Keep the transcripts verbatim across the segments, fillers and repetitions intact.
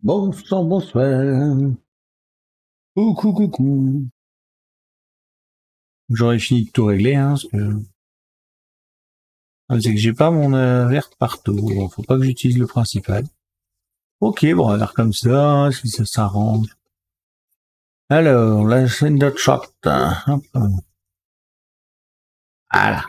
Bonsoir, bonsoir. Coucou, coucou. J'aurais fini de tout régler, hein, parce que... Ah, c'est que j'ai pas mon euh, verre partout. Bon, faut pas que j'utilise le principal. Ok, bon, on va faire comme ça, si ça s'arrange. Alors, la chaîne de shot. Hop. Voilà.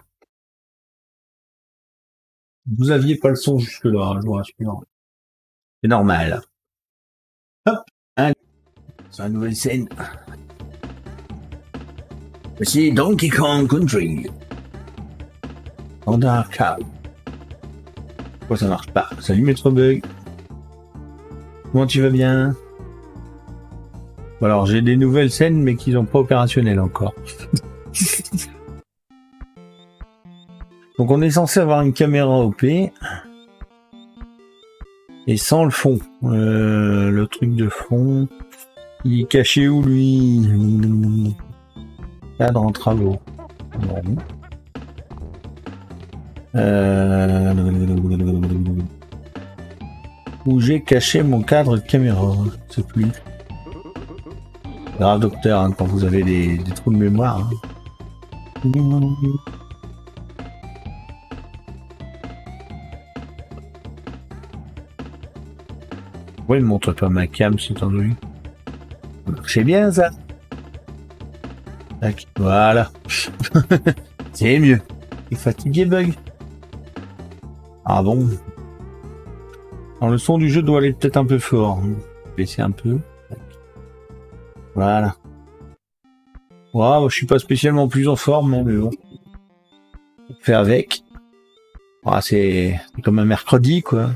Vous aviez pas le son jusque-là, je vous rassure. C'est normal. Hop. Allez. C'est la nouvelle scène. Voici Donkey Kong Country. Standard Cow. Pourquoi ça marche pas? Salut Maître Bug. Comment tu vas bien? Bon, alors j'ai des nouvelles scènes mais qui sont pas opérationnelles encore. Donc on est censé avoir une caméra O P et sans le fond. Euh, le truc de fond, il est caché où lui? Cadre en travaux. Bon. Euh... Où j'ai caché mon cadre de caméra? Je sais plus. Grave docteur, hein, quand vous avez des, des trous de mémoire. Hein. Oui, montre-toi ma cam si t'en as eu. C'est bien ça. Tac, voilà. C'est mieux. Il est fatigué, Bug. Ah bon. Alors le son du jeu doit aller peut-être un peu fort. Baisser un peu. Voilà. Waouh, je suis pas spécialement plus en forme, hein, mais bon. On fait avec. Ah, c'est comme un mercredi, quoi.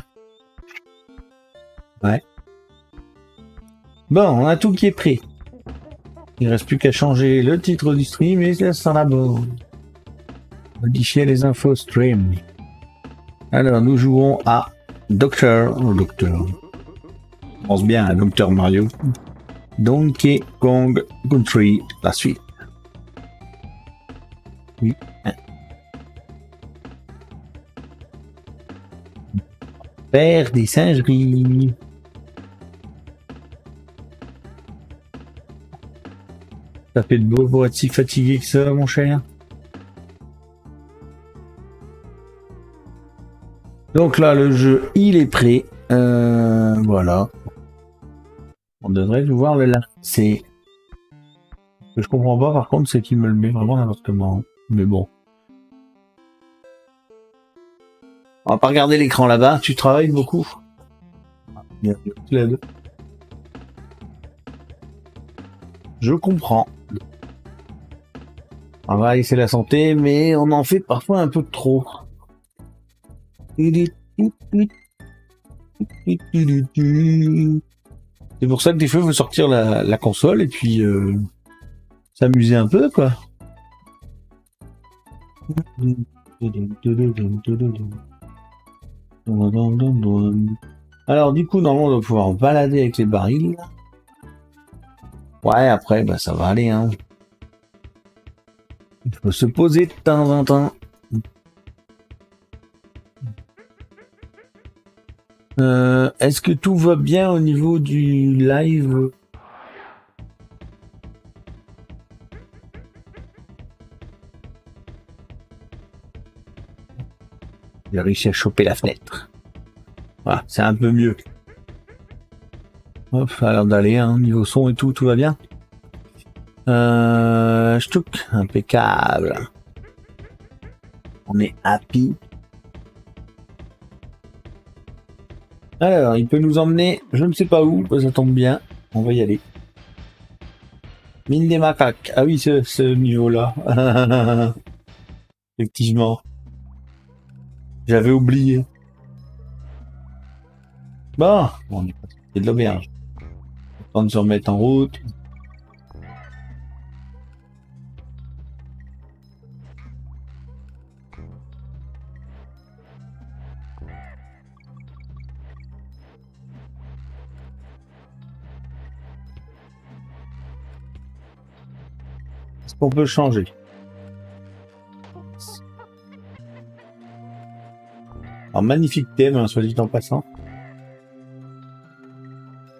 Ouais. Bon, on a tout qui est prêt. Il reste plus qu'à changer le titre du stream et ça sera bon. Modifier les infos stream. Alors, nous jouons à Docteur, oh, Docteur. On pense bien à Docteur Mario. Donkey Kong Country, la suite. Oui. Faire des singeries. Ça fait de beau pour être si fatigué que ça, mon cher. Donc là, le jeu, il est prêt. Euh, voilà. On devrait pouvoir le lancer. Ce que je comprends pas, par contre, c'est qu'il me le met vraiment n'importe comment. Mais bon. On va pas regarder l'écran là-bas. Tu travailles beaucoup? Je comprends. On va laisser la santé, mais on en fait parfois un peu trop. C'est pour ça que des fois, il faut sortir la, la console et puis euh, s'amuser un peu, quoi. Alors, du coup, normalement, on va pouvoir balader avec les barils. Ouais, après, bah, ça va aller, hein. Il faut se poser de temps en temps. Euh, Est-ce que tout va bien au niveau du live? J'ai réussi à choper la fenêtre. Voilà, c'est un peu mieux. Hop, ça a l'air d'aller, hein, niveau son et tout, tout va bien. Euh, Ch'touk, impeccable. On est happy. Alors, il peut nous emmener, je ne sais pas où, ça tombe bien. On va y aller. Mine des macaques. Ah oui, ce, ce niveau-là. Effectivement. J'avais oublié. Bon, on est pas de l'auberge. On va se remettre en route. Est-ce qu'on peut changer? Un magnifique thème, hein, soit dit en passant.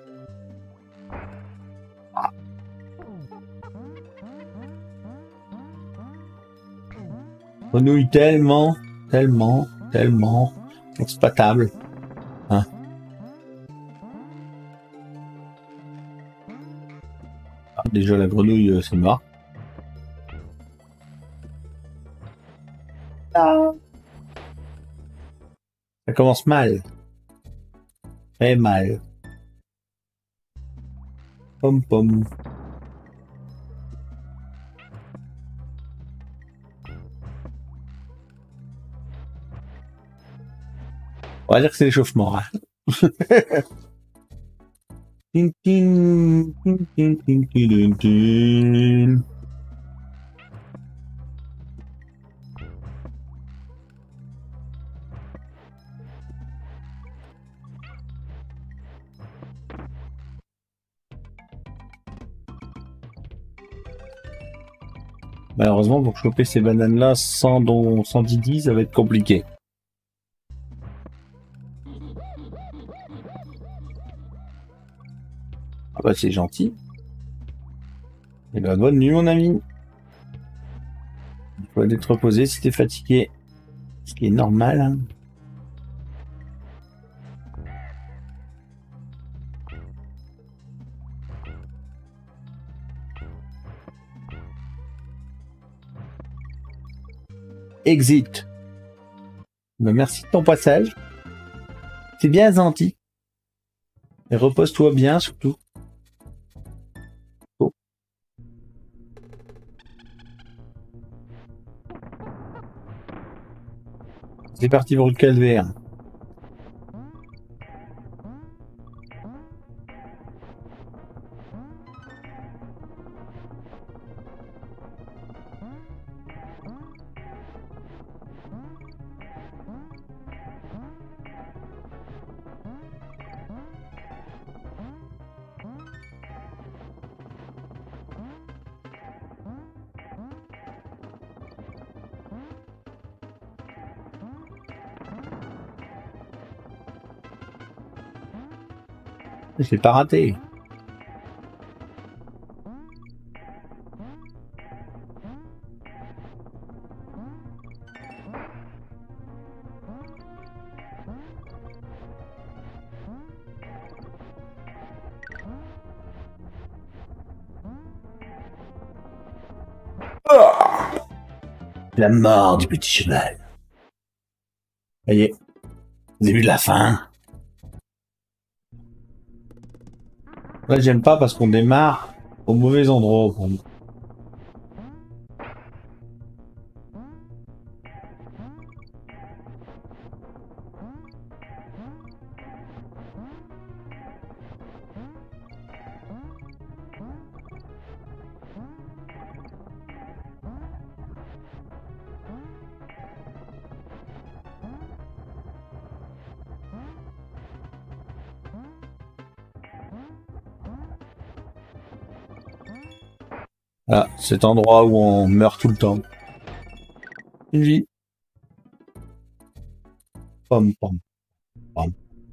Grenouille tellement, tellement, tellement exploitable. Hein. Ah, déjà la grenouille, euh, c'est mort. Ah. Ça commence mal. Très mal. Pom pom. On va dire que c'est l'échauffement. Hein. Tin, tin, tin, tin, tin, tin, tin. Malheureusement, pour choper ces bananes-là sans, don, sans Didi, ça va être compliqué. Ah bah c'est gentil. Et ben bonne nuit mon ami. Il faut aller te reposer si t'es fatigué. Ce qui est normal. Hein. Exit. Ben, merci de ton passage. C'est bien gentil. Et repose-toi bien surtout. Oh. C'est parti pour le calvaire. Je l'ai pas raté. Oh, la mort du petit cheval. Ça y est. Début de la fin. Là, j'aime pas parce qu'on démarre au mauvais endroit pour moi. Ah, cet endroit où on meurt tout le temps. Une vie. Pom pom pom.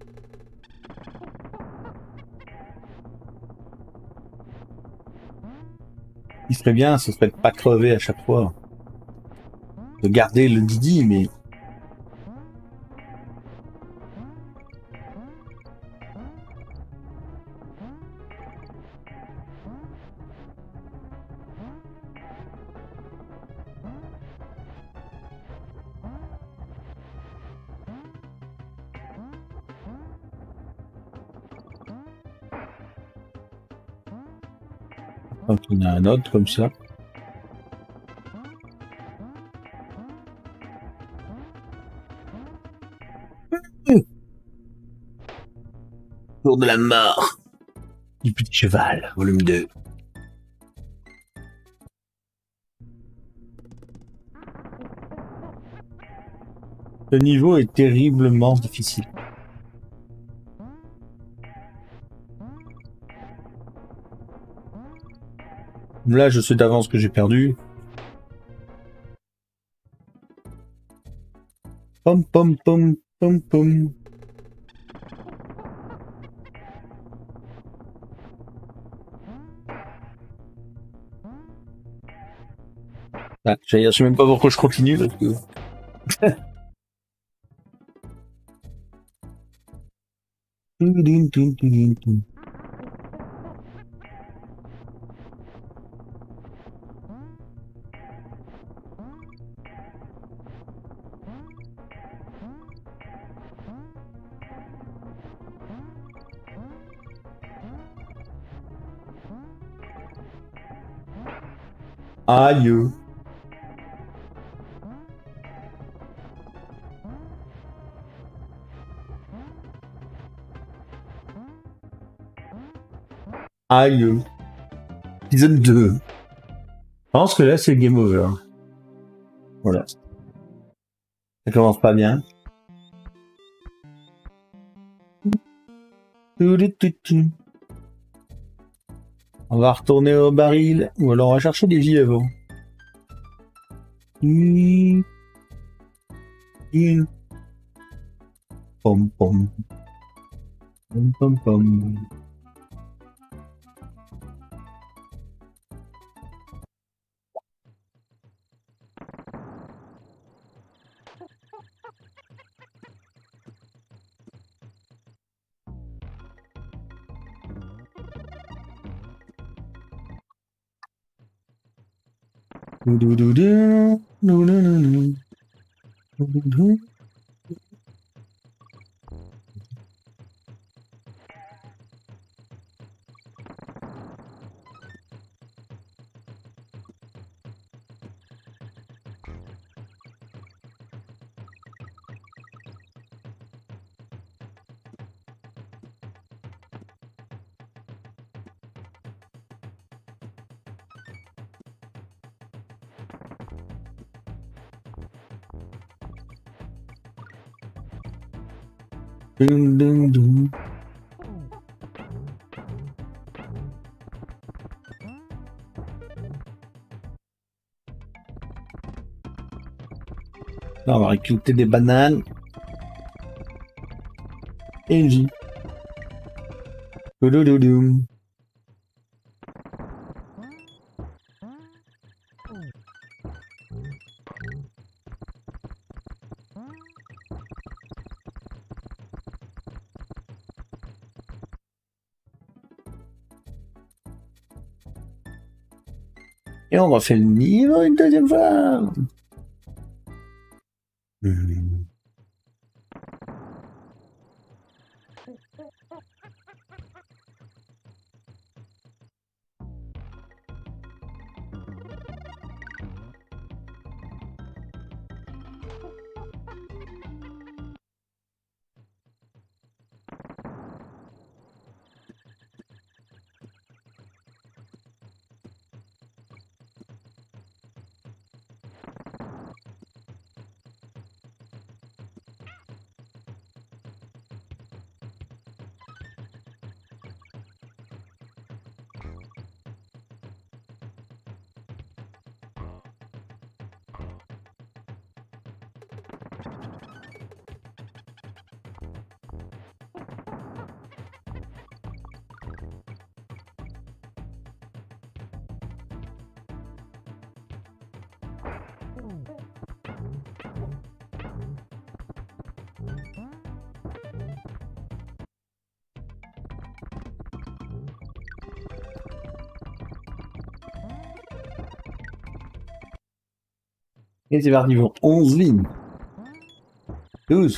Ce qui serait bien, ce serait de pas crever à chaque fois. De garder le Didi, mais... Quand on a un autre comme ça. Tour de la mort du petit cheval, volume deux. Ce niveau est terriblement difficile. Là, je sais d'avance que j'ai perdu. Pom pom pom pom pom. Ah, j'allais dire, je sais même pas pourquoi je continue parce que. Aïe. Aïe. Épisode deux. Je pense que là, c'est game over. Voilà. Ça commence pas bien. On va retourner au baril, ou alors on va chercher des vies avant. Pom pom. Pom pom pom. Dun, dun, dun. Là, on va récolter des bananes. Et une vie. Doudoudoudoum. Et on refait le niveau une deuxième fois. Mmh. Et c'est parti pour onze lignes. douze.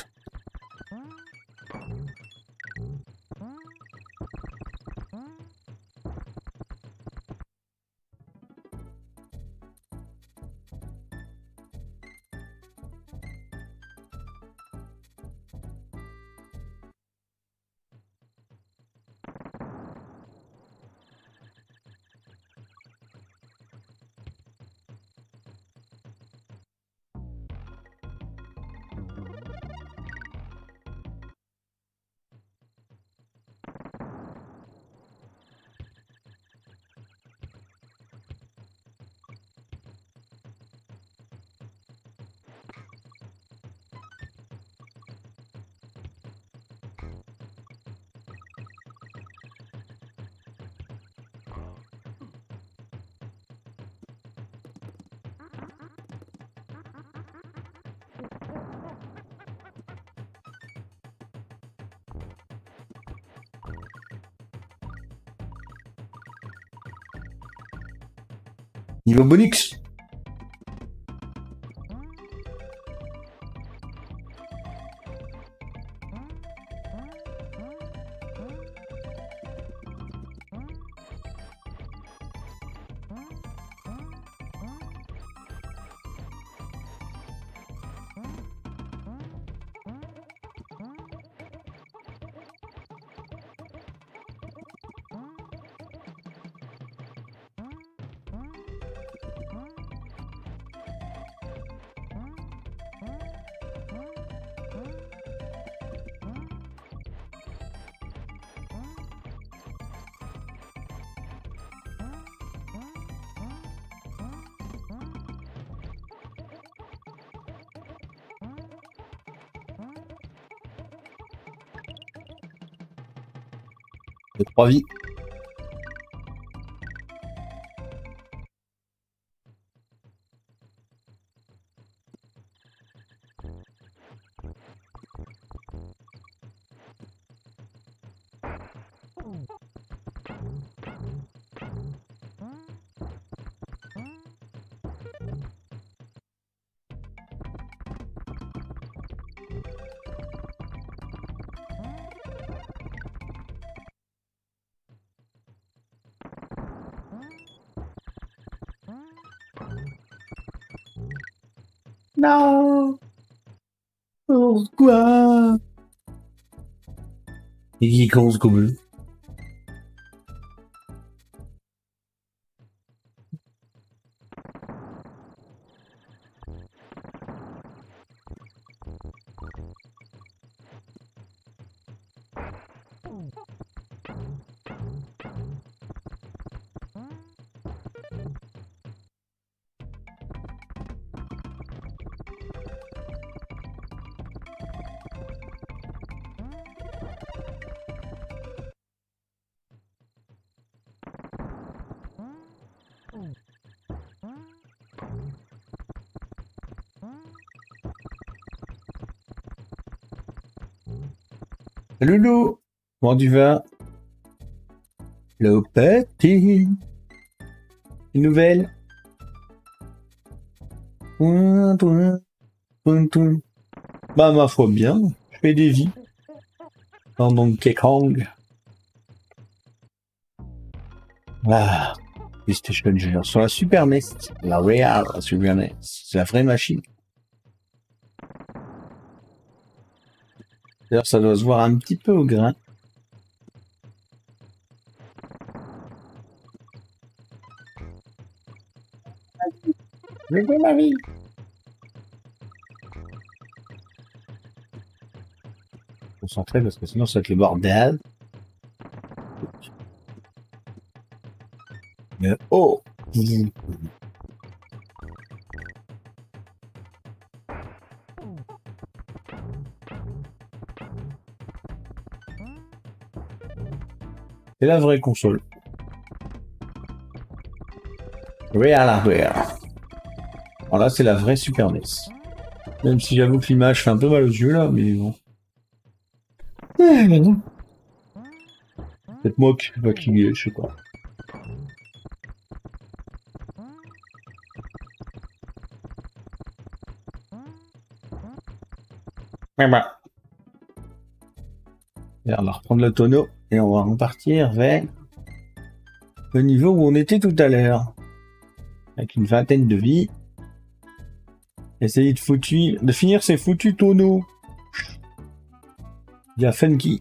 Niveau bonus. De trois vies. Non. Pourquoi? Et qui commence comme eux. Salut Lou, comment tu vas? Le petit. Une nouvelle? Toin, toin, toin, toin. Bah ma foi bien, je fais des vies. Dans Donkey Kong. Ah, PlayStation Junior sur la Super N E S. La Real Super N E S. C'est la vraie machine. D'ailleurs, ça doit se voir un petit peu au grain. Je veux ma vie. Concentré parce que sinon ça va être le bordel. Mais oh. C'est la vraie console. Real Hardware. Alors là, c'est la vraie Super N E S. Même si j'avoue que l'image fait un peu mal aux yeux là, mais bon. Peut-être moi qui suis fatigué, je sais pas. Et bah. Et on va reprendre le tonneau et on va repartir vers le niveau où on était tout à l'heure. Avec une vingtaine de vies. Essayer de, foutu, de finir ces foutus tonneaux. Il y a Funky.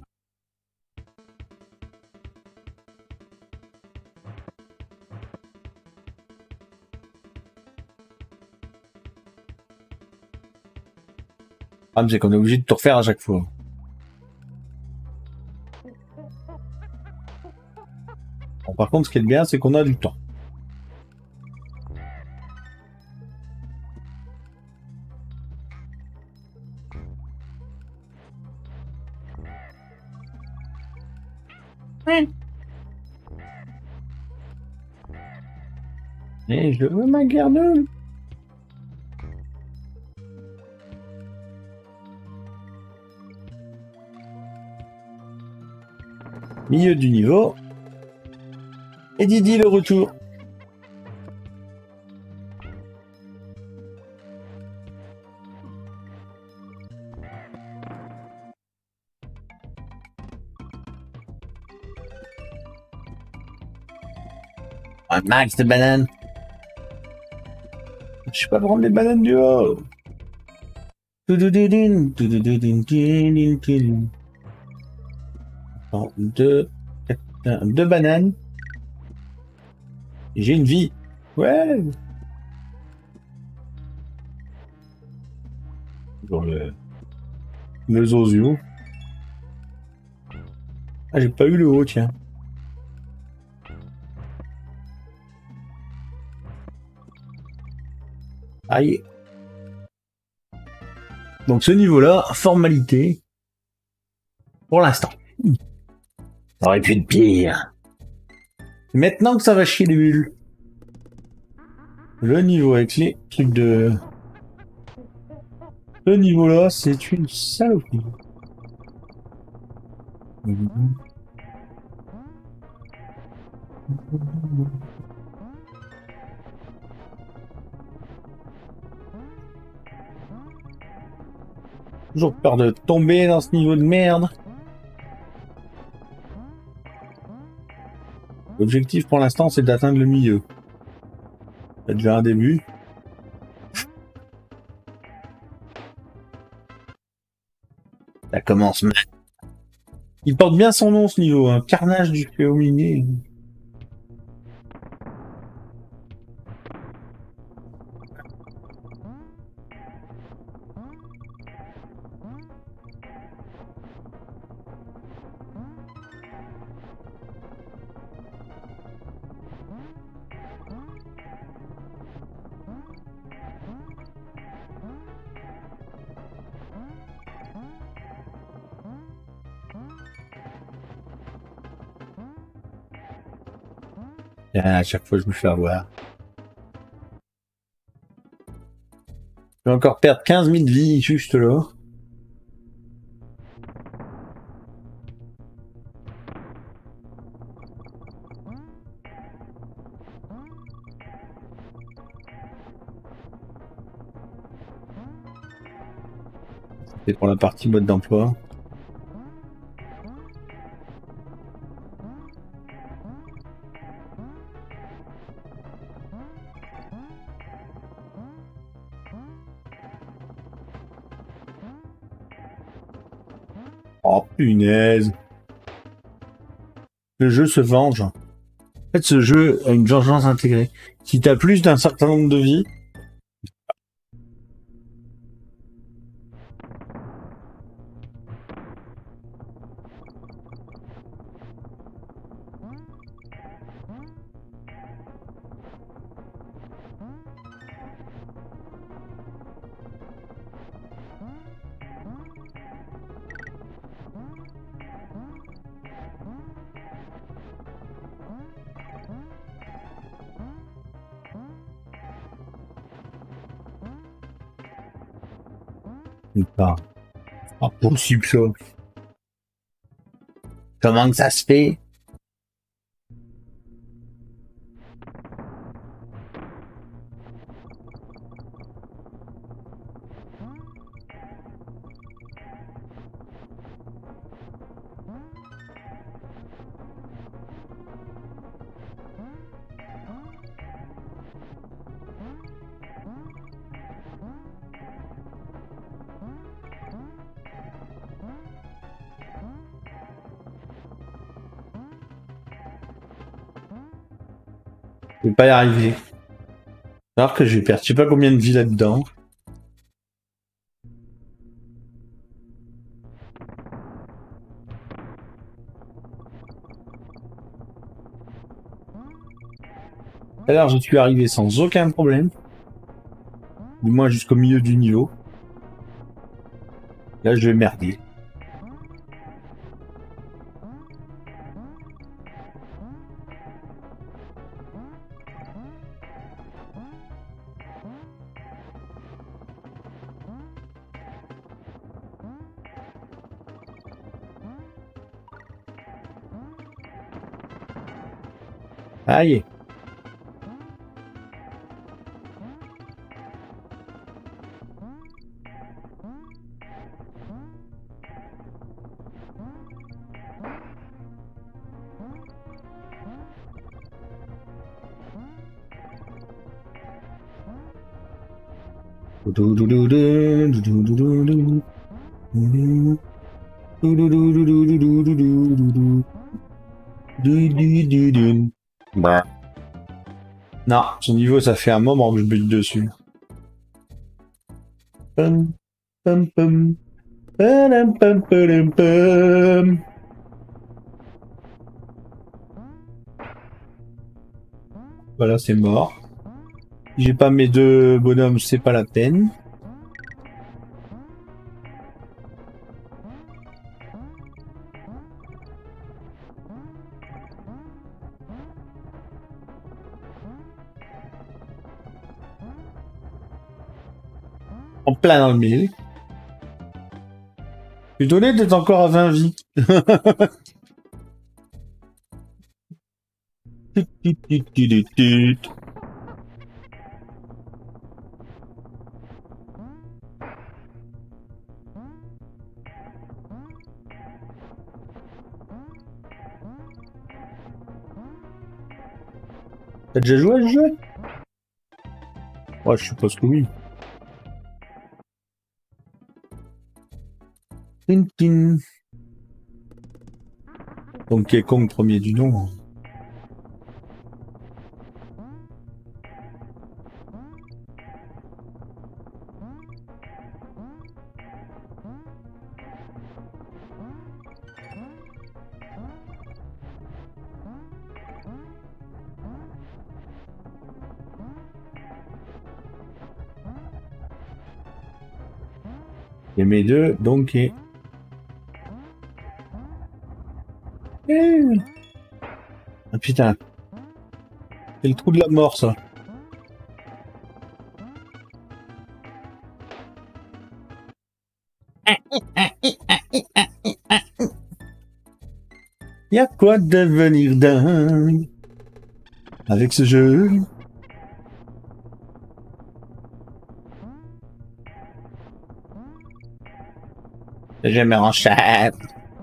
Ah, mais c'est qu'on est obligé de tout refaire à chaque fois. Bon, par contre, ce qui est bien, c'est qu'on a du temps. Oui. Et je veux ma garde. Milieu du niveau. Et Didi le retour. Un max de bananes. Je sais pas prendre les bananes du haut. Tudududun, tudududun, tududun, tududun. Attends, deux, quatre, deux bananes. J'ai une vie. Ouais. Dans le, le zozio. Ah, j'ai pas eu le haut, tiens. Aïe. Donc ce niveau-là, formalité. Pour l'instant. Ça aurait pu être pire. Maintenant que ça va chier les bulles. Le niveau avec les trucs de... Ce niveau-là, c'est une saloperie. Toujours peur de tomber dans ce niveau de merde. L'objectif pour l'instant, c'est d'atteindre le milieu. C'est déjà un début. Ça commence mal. Il porte bien son nom ce niveau, hein. Carnage du Féominé. À chaque fois, je me fais avoir. Je vais encore perdre quinze mille vies juste là. C'est pour la partie mode d'emploi. Oh punaise. Le jeu se venge. En fait, ce jeu a une vengeance intégrée. Si t'as plus d'un certain nombre de vies, c'est pas impossible ça. Comment que ça se fait? Je vais pas y arriver. Alors que je vais perdre je sais pas combien de vies là-dedans. Alors je suis arrivé sans aucun problème. Du moins jusqu'au milieu du niveau. Là je vais merder. Aïe. Bah. Non, ce niveau, ça fait un moment que je bute dessus. Pum, pum, pum. Padam, pum, padam, pum. Voilà, c'est mort. Si j'ai pas mes deux bonhommes, c'est pas la peine. En plein dans le mille. Je suis donné d'être encore à vingt vies. T'as déjà joué à ce jeu? Ouais, je suppose que oui. Tintin. Donkey Kong premier du nom. Et mes deux, Donkey. Ah putain. C'est le trou de la mort, ça. Y'a quoi de devenir dingue avec ce jeu? Je me renchère.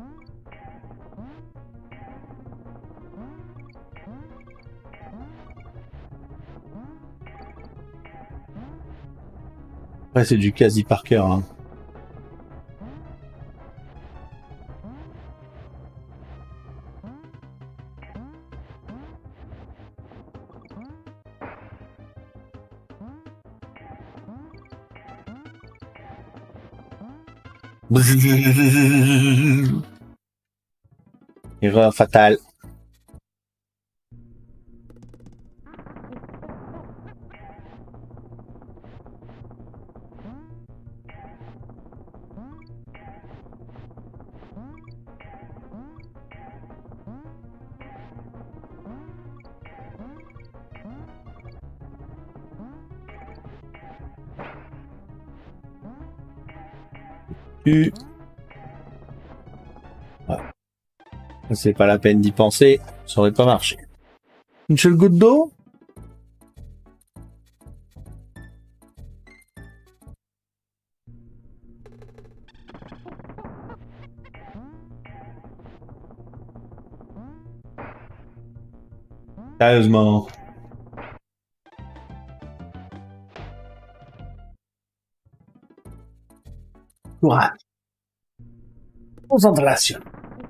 Ouais, c'est du quasi par cœur. Hein. Erreur fatale. Tu... Ouais. C'est pas la peine d'y penser, ça aurait pas marché. Une seule goutte d'eau? Sérieusement. Courage. Concentration.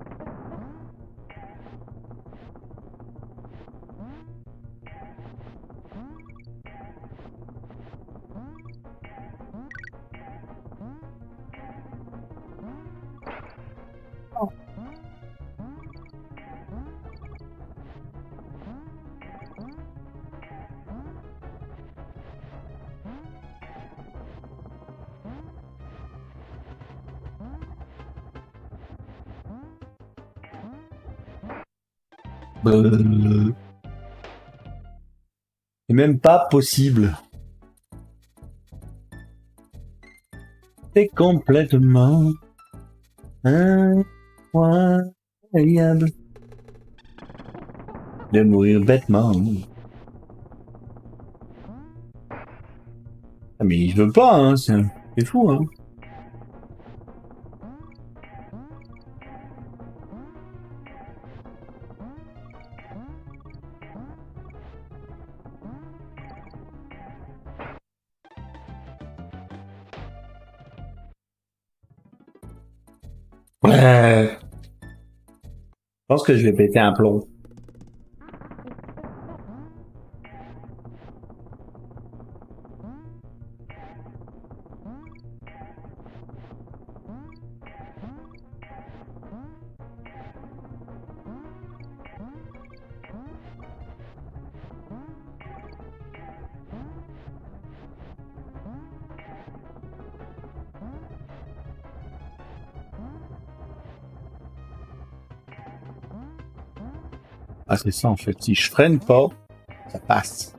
C'est même pas possible. C'est complètement incroyable de mourir bêtement. Ah mais il veut pas, hein, c'est fou, hein. Euh, je pense que je vais péter un plomb. Ah, c'est ça en fait. Si je freine pas, ça passe.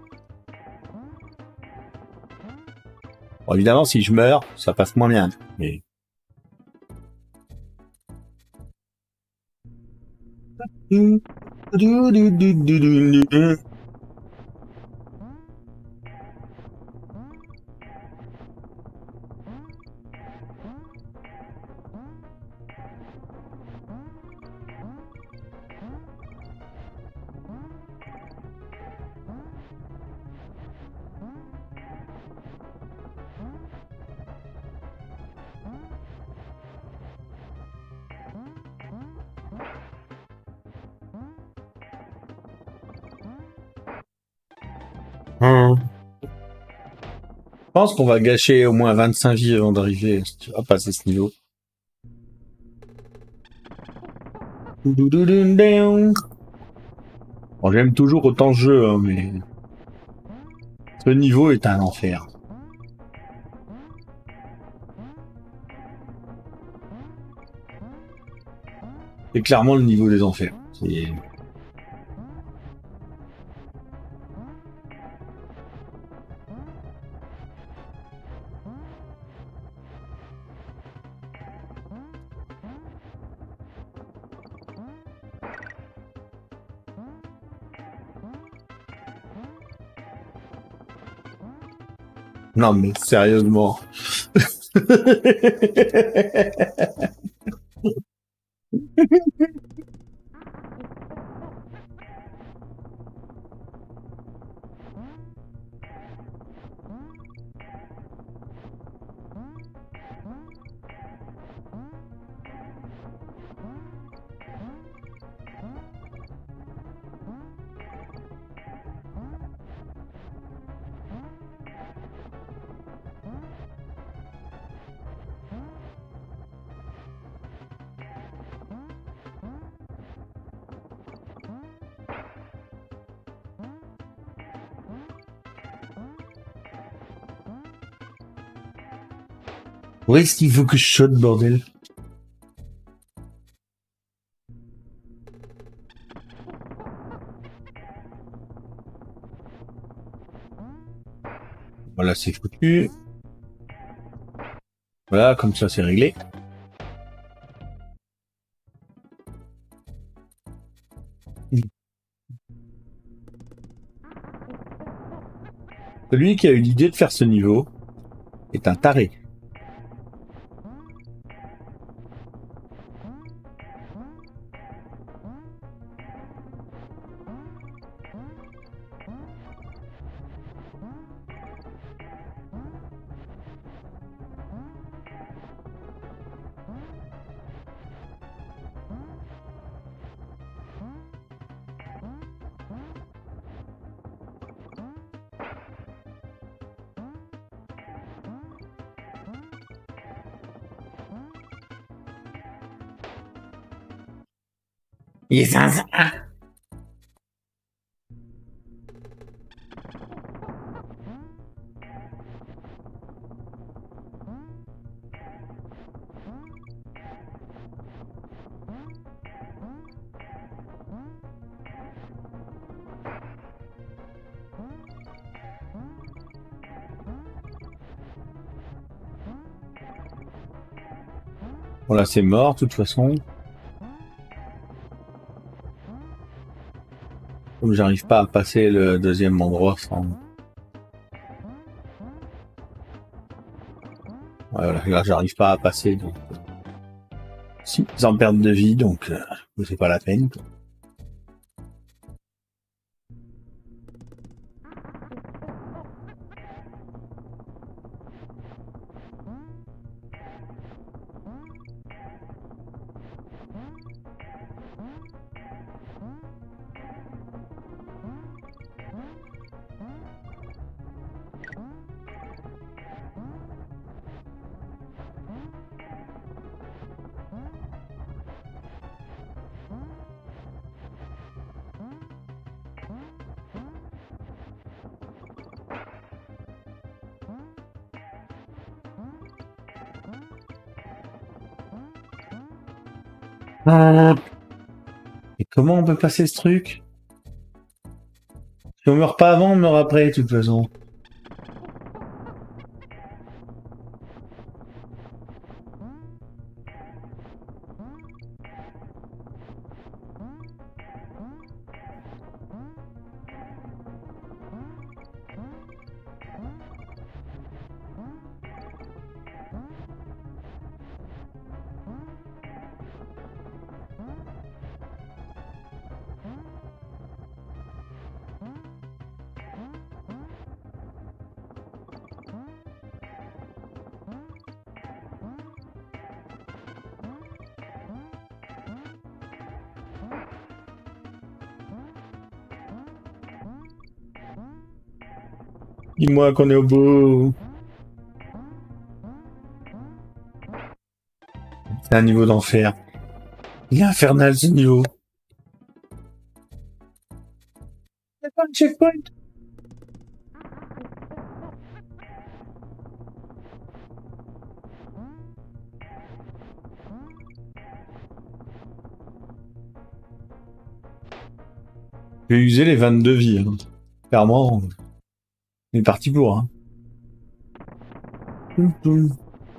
Bon, évidemment, si je meurs, ça passe moins bien. Mais... Je pense qu'on va gâcher au moins vingt-cinq vies avant d'arriver à passer ce niveau. Bon, j'aime toujours autant ce jeu, hein, mais ce niveau est un enfer. C'est clairement le niveau des enfers. C'est... Non mais sérieusement. Où est-ce qu'il faut que je saute, bordel? Voilà, c'est foutu. Voilà, comme ça, c'est réglé. Celui qui a eu l'idée de faire ce niveau est un taré. Il est zinzin. Bon là c'est mort de toute façon. Comme j'arrive pas à passer le deuxième endroit sans... Voilà, là j'arrive pas à passer donc... Si, sans perte de vie donc euh, c'est pas la peine. Quoi. Et comment on peut passer ce truc? Si on meurt pas avant, on meurt après, de toute façon. Dis-moi qu'on est au bout. C'est un niveau d'enfer. Il est infernal ce niveau. Il n'y a pas de checkpoint. Je vais user les vingt-deux vies. Hein. Clairement, on est parti pour. Hein. Toum, toum.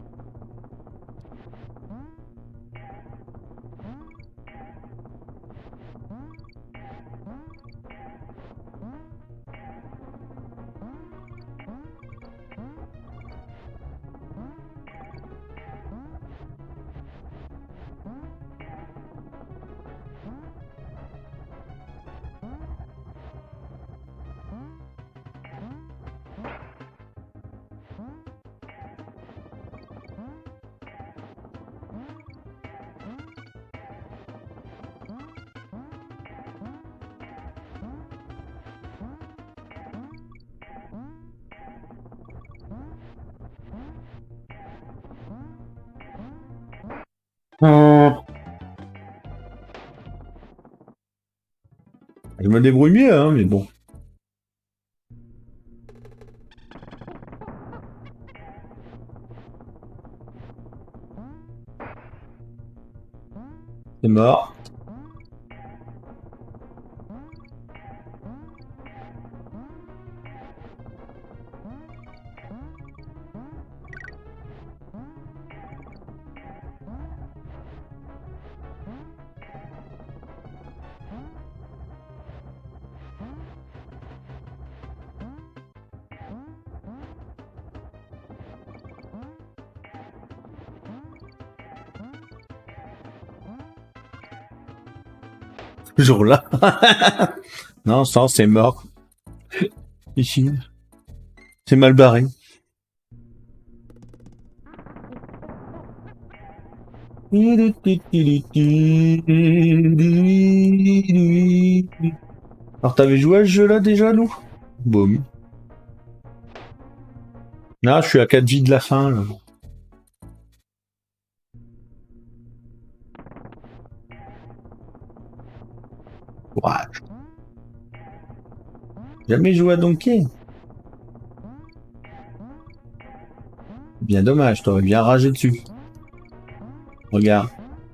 Je me débrouille mieux, hein, mais bon. C'est mort. Toujours là. Non, ça, c'est mort. Ici. C'est mal barré. Alors, t'avais joué à ce jeu-là déjà, nous? Boum. Là, je suis à quatre vies de la fin, là. Courage. Jamais joué à Donkey. Bien dommage, t'aurais bien ragé dessus. Regarde.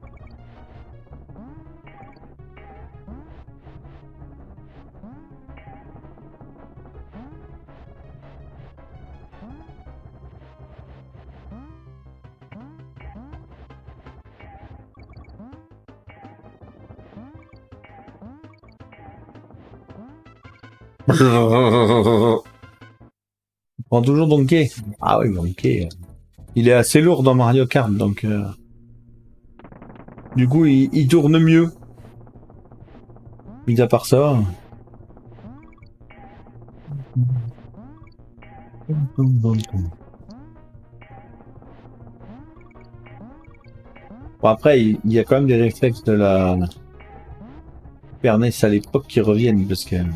Prends toujours Donkey. Ah oui, Donkey. Il est assez lourd dans Mario Kart, donc... Euh... Du coup, il, il tourne mieux. Mis à part ça... Bon, après, il, il y a quand même des réflexes de la... Super N E S à l'époque qui reviennent, parce que...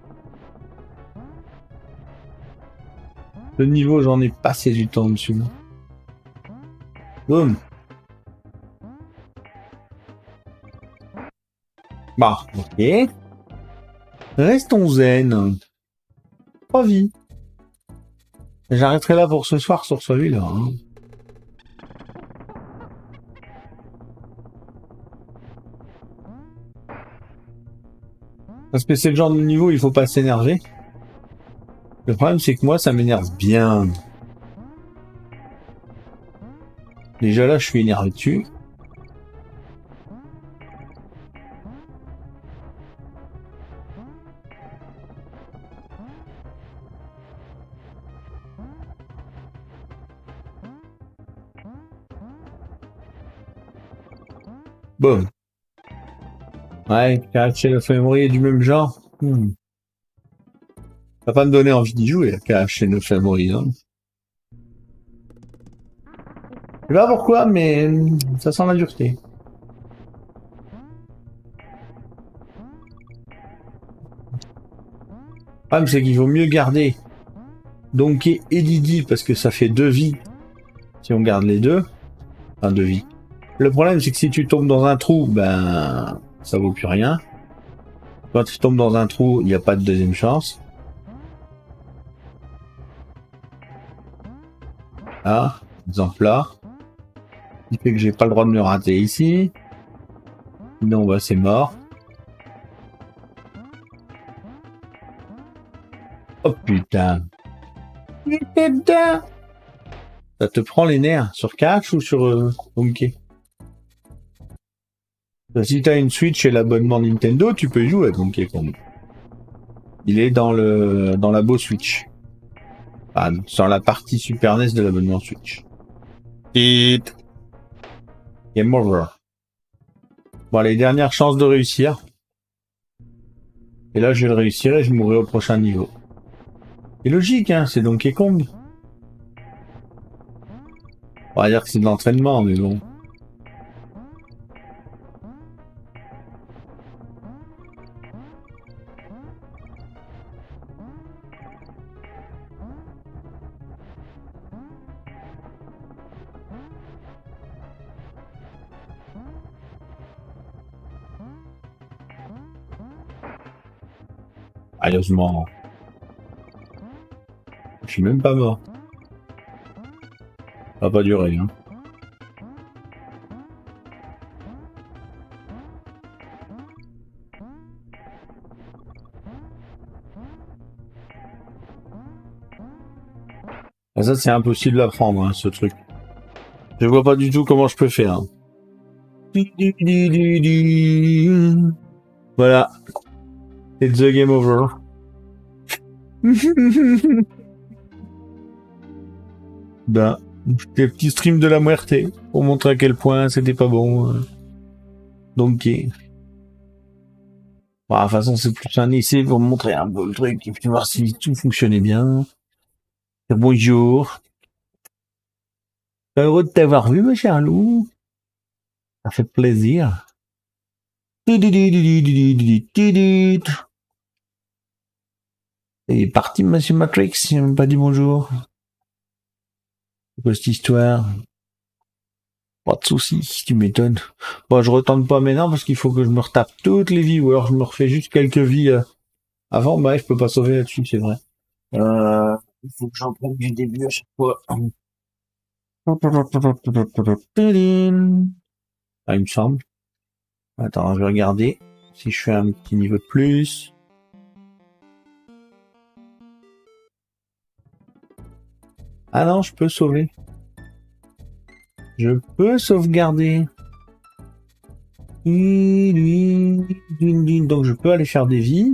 Le niveau, j'en ai passé du temps dessus. Boum. Bah, ok. Restons zen. Trois vies. J'arrêterai là pour ce soir sur celui-là. Hein. Parce que c'est le genre de niveau où il faut pas s'énerver. Le problème, c'est que moi, ça m'énerve bien. Déjà là, je suis énervé dessus. Bon. Ouais, Karachi le Femory est du même genre. Hmm. Ça va pas me donner envie d'y jouer, Karachi le Femory, hein. Je sais pas pourquoi, mais ça sent la dureté. Le problème, c'est qu'il vaut mieux garder Donkey et Didi parce que ça fait deux vies si on garde les deux. Enfin, deux vies. Le problème, c'est que si tu tombes dans un trou, ben, ça vaut plus rien. Quand tu tombes dans un trou, il n'y a pas de deuxième chance. Ah, exemple là. Ce qui fait que j'ai pas le droit de me rater ici. Non, bah c'est mort. Oh putain. Ça te prend les nerfs sur Catch ou sur euh, Donkey? Si t'as une Switch et l'abonnement Nintendo, tu peux y jouer à Donkey Kong. Il est dans le dans la beau Switch. Enfin, sur la partie Super N E S de l'abonnement Switch. Et game over. Bon, les dernières chances de réussir. Et là, je vais le réussir et je mourrai au prochain niveau. C'est logique, hein, c'est Donkey Kong. On va dire que c'est de l'entraînement, mais bon. Sérieusement. Je suis même pas mort. Ça va pas durer, hein. Ah, ça, c'est impossible à prendre, hein, ce truc. Je vois pas du tout comment je peux faire. Hein. Voilà. C'est the game over. Ben, des petits streams de la muerte pour montrer à quel point c'était pas bon. Donc, bon, de toute façon, c'est plus un essai pour montrer un peu le truc et puis voir si tout fonctionnait bien. Bonjour. Heureux de t'avoir vu, ma chère Lou. Ça fait plaisir. Il est parti, Monsieur Matrix. Il m'a même pas dit bonjour. C'est quoi cette histoire? Pas de soucis, tu m'étonnes. Bon, je retente pas maintenant parce qu'il faut que je me retape toutes les vies ou alors je me refais juste quelques vies euh, avant. Bah, je peux pas sauver là-dessus, c'est vrai. Euh, il faut que j'en prenne du début à chaque fois. Ah, il me semble. Attends, je vais regarder si je fais un petit niveau de plus. Ah non, je peux sauver. Je peux sauvegarder. Donc je peux aller faire des vies.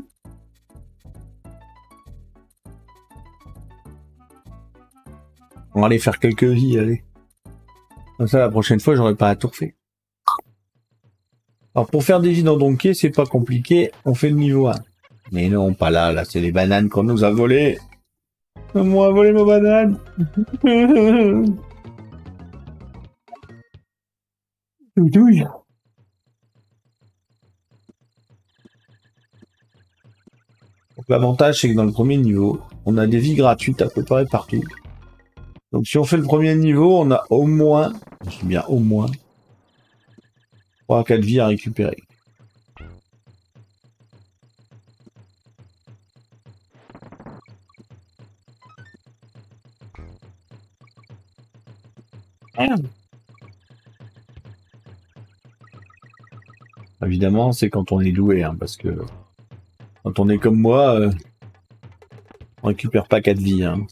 On va aller faire quelques vies, allez. Comme ça, la prochaine fois, j'aurai pas à tout refaire. Alors pour faire des vies dans Donkey, c'est pas compliqué. On fait le niveau un. Mais non, pas là. Là, c'est les bananes qu'on nous a volées. On m'a volé ma banane. Doudouille. L'avantage, c'est que dans le premier niveau, on a des vies gratuites à peu près partout. Donc si on fait le premier niveau, on a au moins, je dis bien au moins, trois à quatre vies à récupérer. Merde. Évidemment, c'est quand on est doué, hein, parce que Quand on est comme moi, euh, on récupère pas quatre vies. Hein.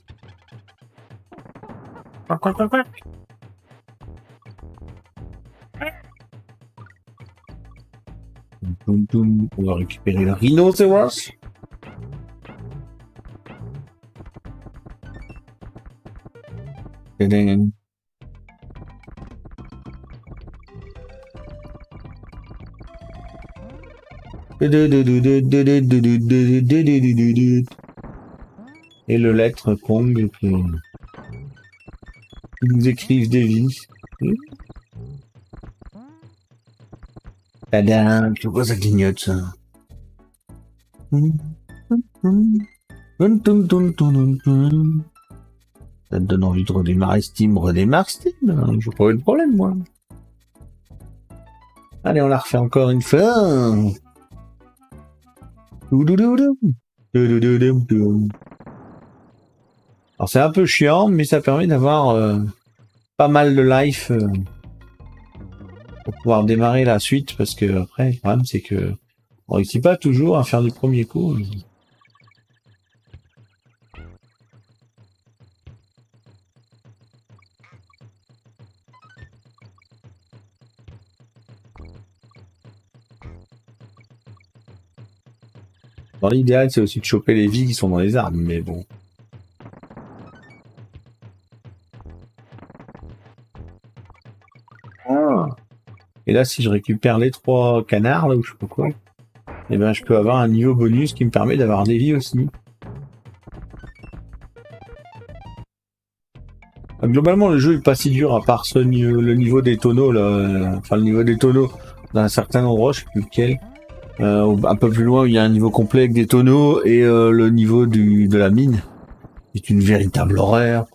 On va récupérer le rhinocéros. Tadam. Et le lettre Kong qui nous écrivent des vies. Tadam, tu vois ça clignote ça. Ça te donne envie de redémarrer Steam, redémarre Steam. Je pas eu de problème moi. Allez, on la refait encore une fois. Alors c'est un peu chiant, mais ça permet d'avoir euh, pas mal de life euh, pour pouvoir démarrer la suite, parce que après le problème c'est que on réussit pas toujours à faire du premier coup. Dans l'idéal, c'est aussi de choper les vies qui sont dans les armes, mais bon. Ah. Et là, si je récupère les trois canards, là, ou je sais pas quoi, eh ben, je peux avoir un niveau bonus qui me permet d'avoir des vies aussi. Globalement, le jeu est pas si dur, à part ce, le niveau des tonneaux, là. Enfin, le niveau des tonneaux, dans un certain endroit, je sais plus lequel. Euh, un peu plus loin, il y a un niveau complet avec des tonneaux, et euh, le niveau du, de la mine est une véritable horreur.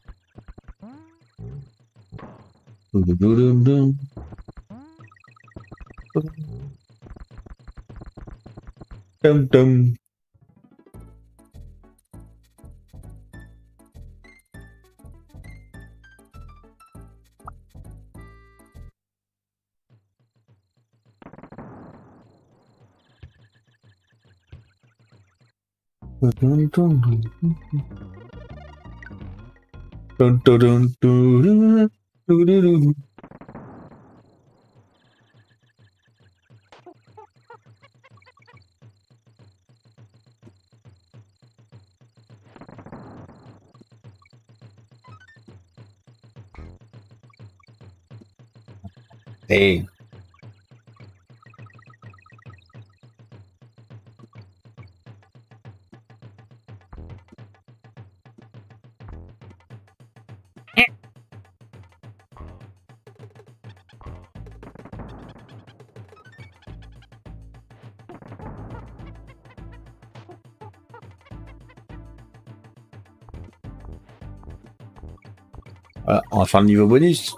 Tum tum. Dun, dun, dun, dun, dun, dun. Hey. Voilà, on va faire le niveau bonus.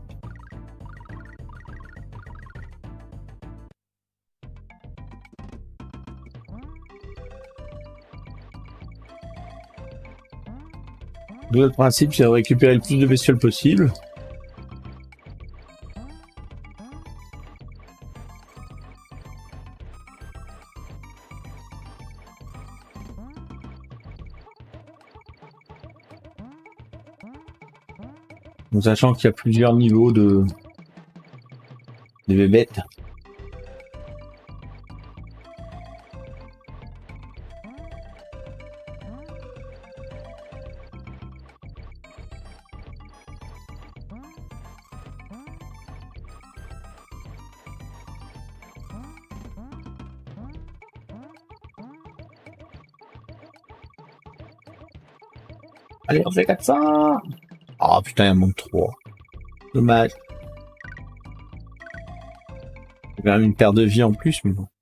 Le principe, c'est de récupérer le plus de bestioles possible. En sachant qu'il y a plusieurs niveaux de, de bébêtes. Allez, on fait quatre cents. Oh putain, il en manque trois. Dommage. J'ai quand même une paire de vie en plus, mais bon.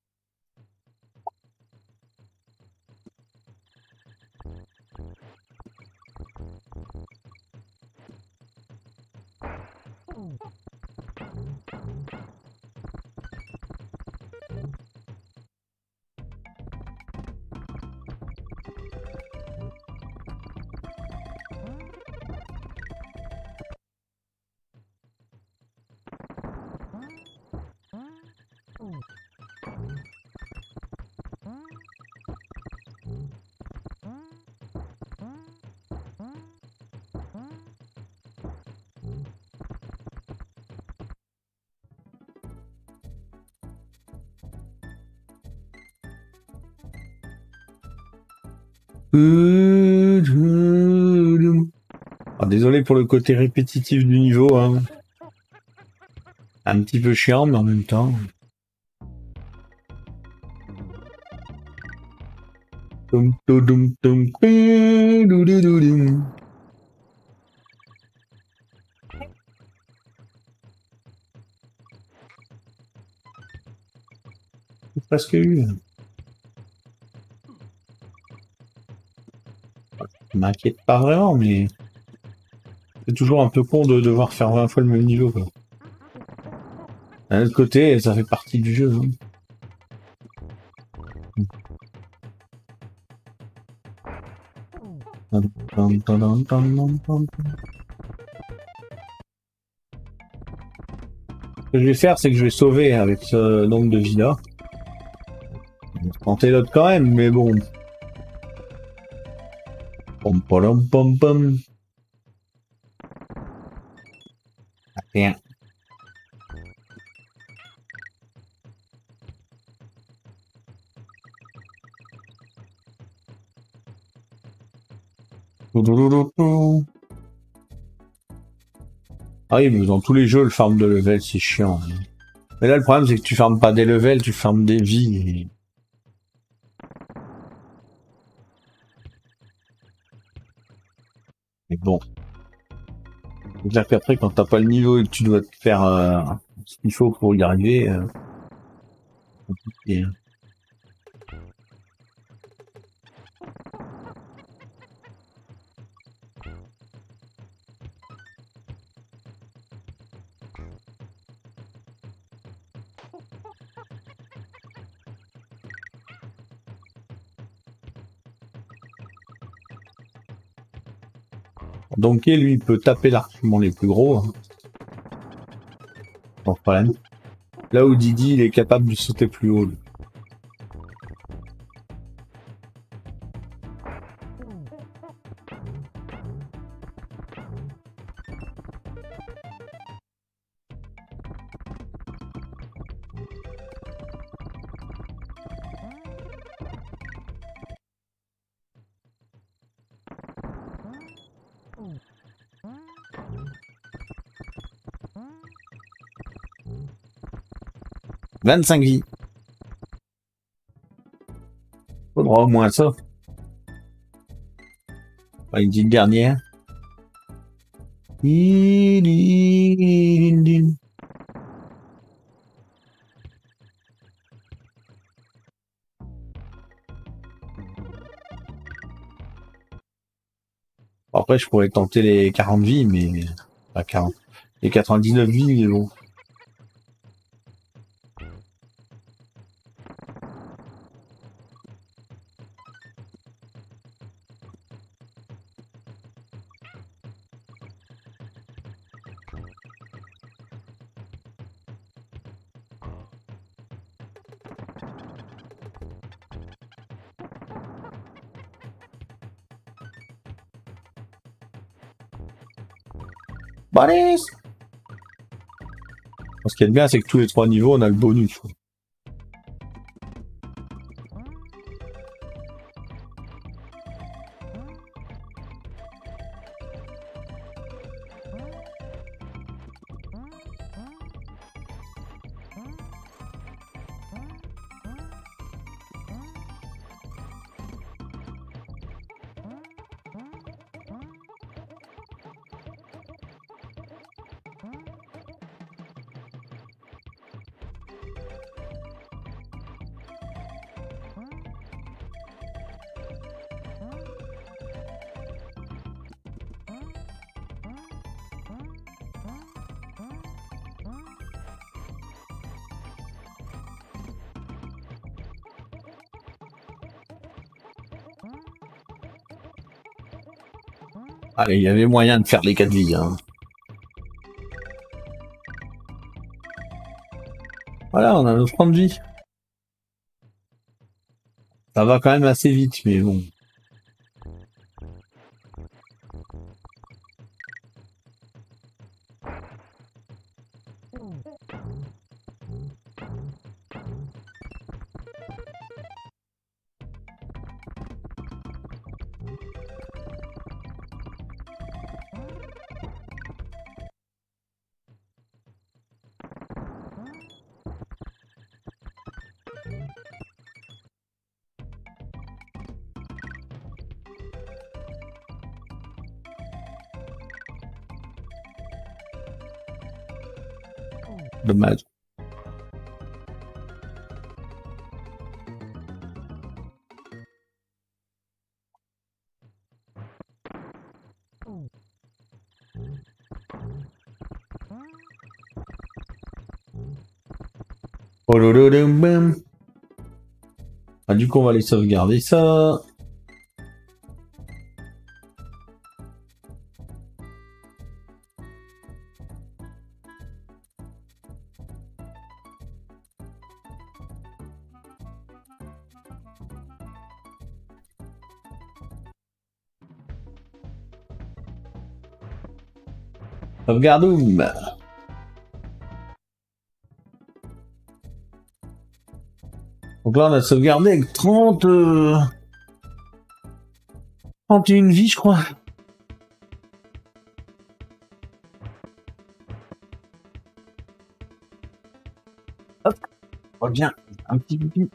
Ah, désolé pour le côté répétitif du niveau, hein. Un petit peu chiant, mais en même temps. C'est presque eu. Je m'inquiète pas vraiment, mais c'est toujours un peu con de devoir faire vingt fois le même niveau, quoi. D'un autre côté, ça fait partie du jeu, hein. Ce que je vais faire, c'est que je vais sauver avec ce nombre de vies là. Je vais tenter l'autre quand même, mais bon. Pom pom pom pom. Rien. Ah oui, mais dans tous les jeux, le farm de level, c'est chiant. Mais là, le problème, c'est que tu farmes pas des levels, tu farmes des vies. Et... Mais bon. C'est-à-dire qu'après, quand t'as pas le niveau et que tu dois te faire euh, ce qu'il faut pour y arriver, euh, c'est compliqué. Donkey, lui, il peut taper l'argument les plus gros. Hein. Sans problème. Là où Didi, il est capable de sauter plus haut. Lui. vingt-cinq vies. Faudra au moins ça. Enfin, une petite dernière. Après, je pourrais tenter les quarante vies, mais... Pas quarante. Les quatre-vingt-dix-neuf vies, mais bon. Bonus! Ce qui est bien, c'est que tous les trois niveaux, on a le bonus. Quoi. Allez, il y avait moyen de faire les quatre vies. Hein. Voilà, on a nos trente vies. Ça va quand même assez vite, mais bon. Dommage. Oh là là là, bam. Ah, du coup, on va aller sauvegarder ça. Sauvegardoum. Donc là, on a sauvegardé avec trente... Euh... trente et une vies, je crois. Hop, reviens. Un petit pipi.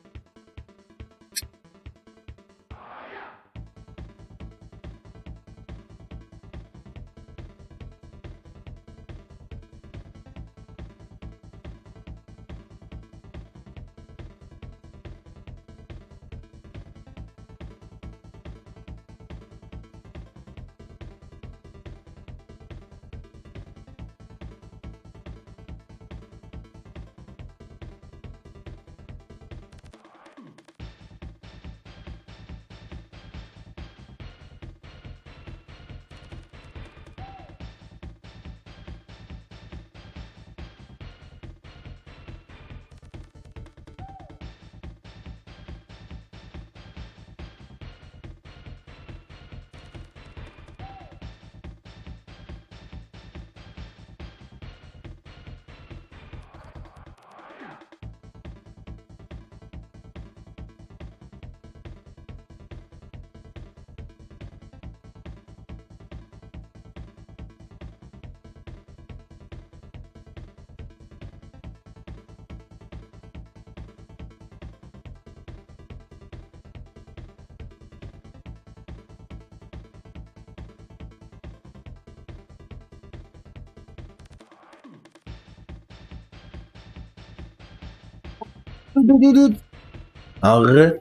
Arrête.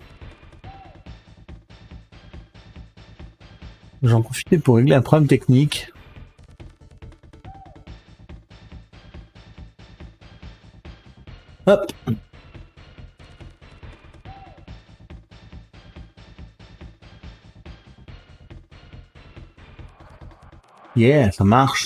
J'en profitais pour régler un problème technique. Hop. Yeah, ça marche.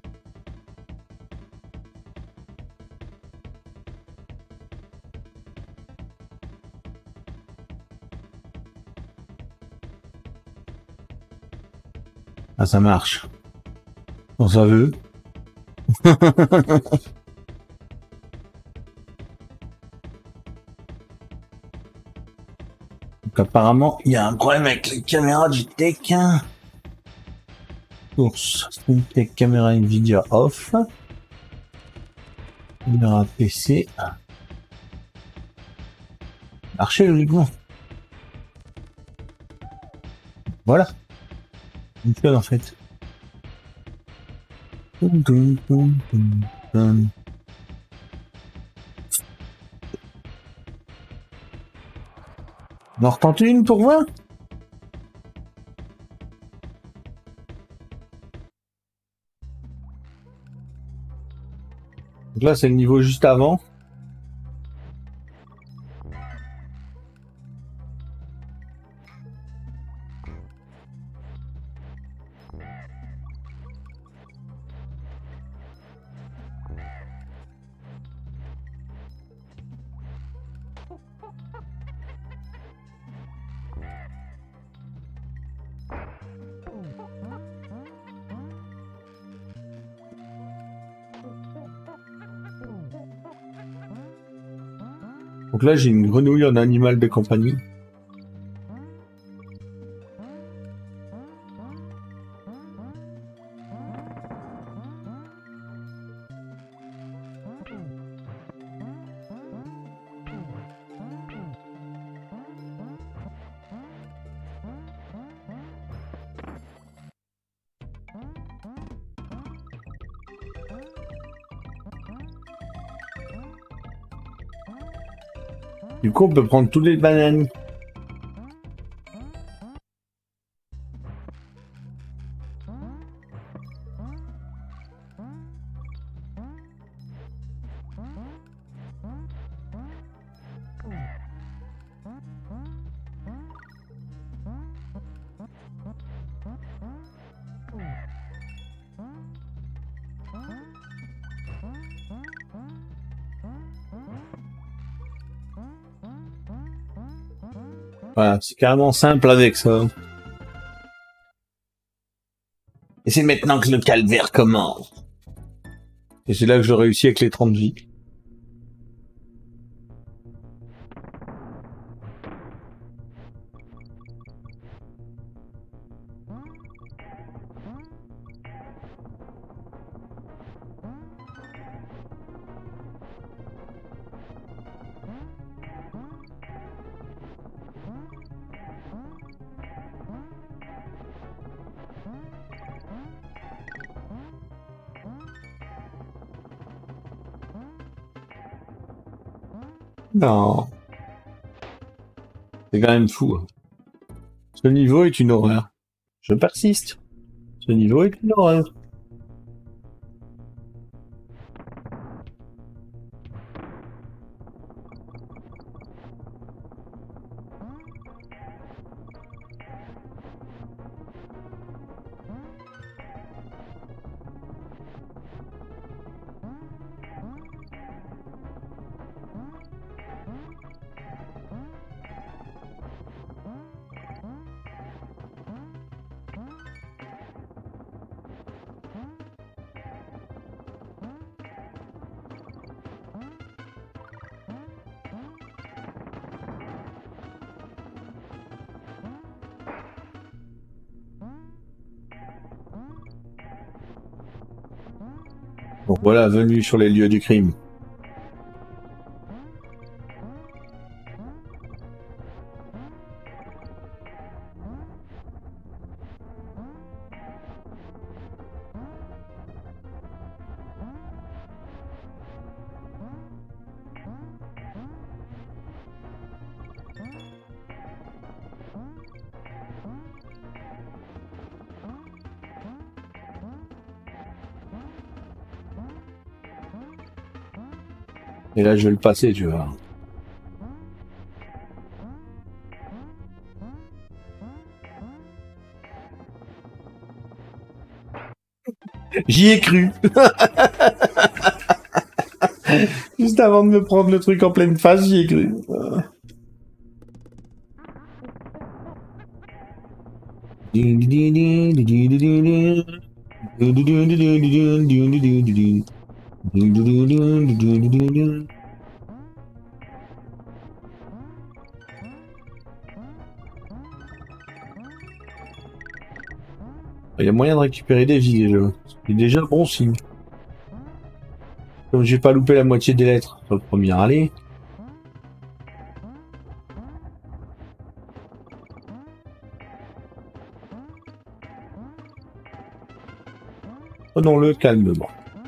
Ah, ça marche. On ça veut. Donc apparemment, il y a un problème avec les caméras du tech. Source, Tech caméra Nvidia off. Caméra P C. Marché logiquement. Voilà. Nickel en fait. On en retente une pour voir. Donc là c'est le niveau juste avant. Donc là j'ai une grenouille en animal de compagnie. Du coup, on peut prendre toutes les bananes. Voilà, c'est carrément simple avec ça. Et c'est maintenant que le calvaire commence. Et c'est là que je réussis avec les trente vies. Non. C'est quand même fou. Hein. Ce niveau est une horreur. Je persiste. Ce niveau est une horreur. Bon, voilà, venue sur les lieux du crime. Et là, je vais le passer, tu vois. J'y ai cru. Juste avant de me prendre le truc en pleine face, j'y ai cru. Il y a moyen de récupérer des vies déjà. C'est déjà bon signe. Comme j'ai pas loupé la moitié des lettres sur le premier aller. Prenons-le calmement.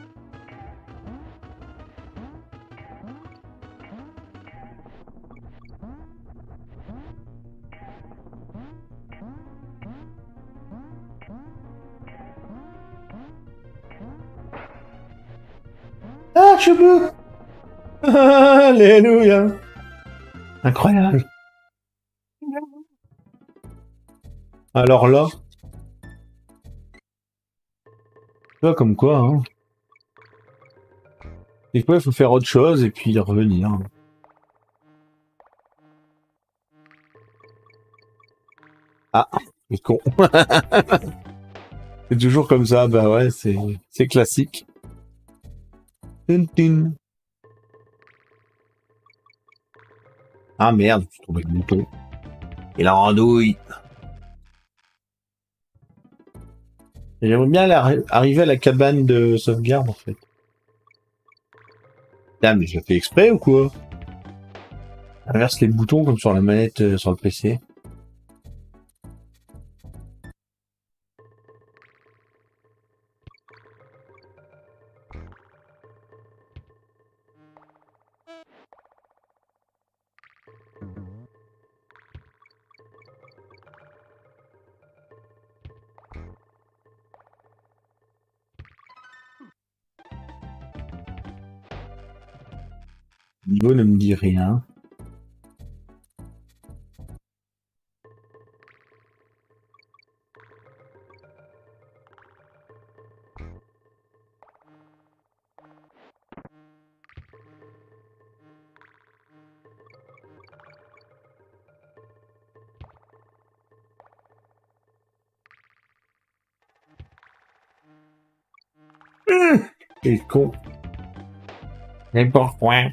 Ah, cheveux. Alléluia. Incroyable. Alors là, tu vois comme quoi, hein. Des fois, il faut faire autre chose et puis revenir. Ah, c'est con. C'est toujours comme ça, bah ouais, c'est c'est classique. Tin, tin. Ah merde, je trouvais le bouton. Et la randouille. J'aimerais bien aller arriver à la cabane de sauvegarde en fait. Ah mais je l'ai fait exprès ou quoi? Inverse les boutons comme sur la manette euh, sur le P C. Le niveau ne me dit rien. Quel con. Mais pourquoi?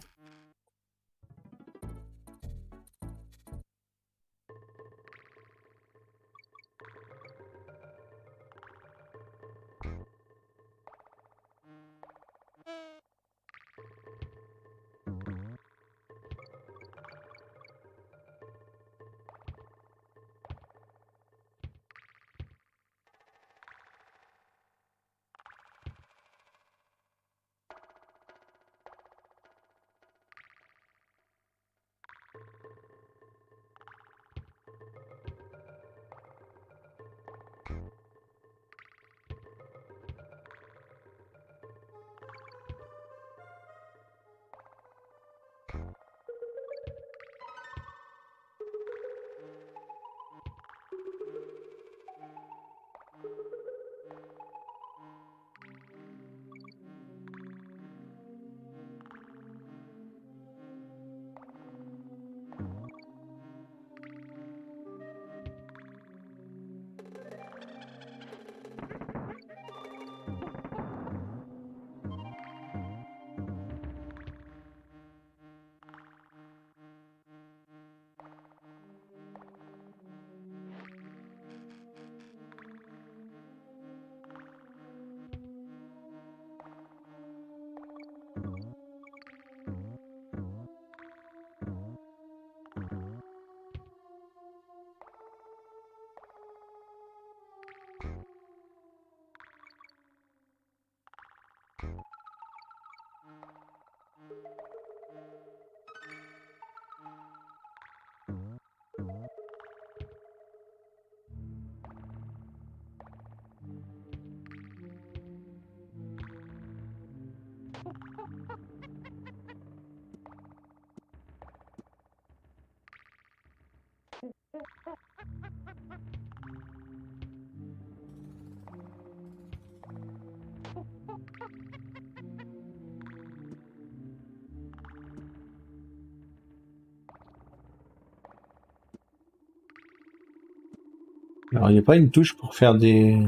Alors, il n'y a pas une touche pour faire des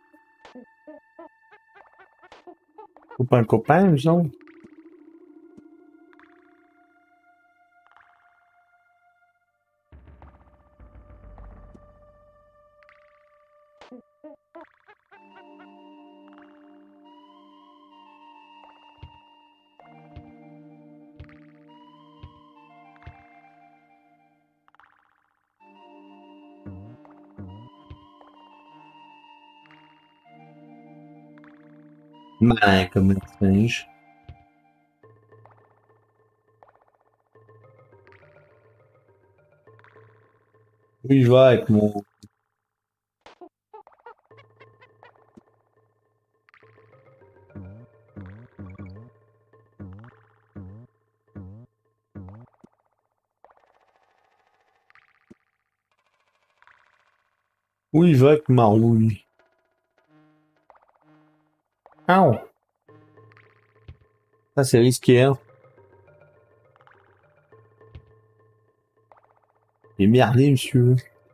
copains copains, il me semble. Malin comme un singe. Oui, je vois avec mon... Oui, je vois avec ma rouille. Ah, oh. Ça, c'est risqué, hein. Il est merdé, monsieur.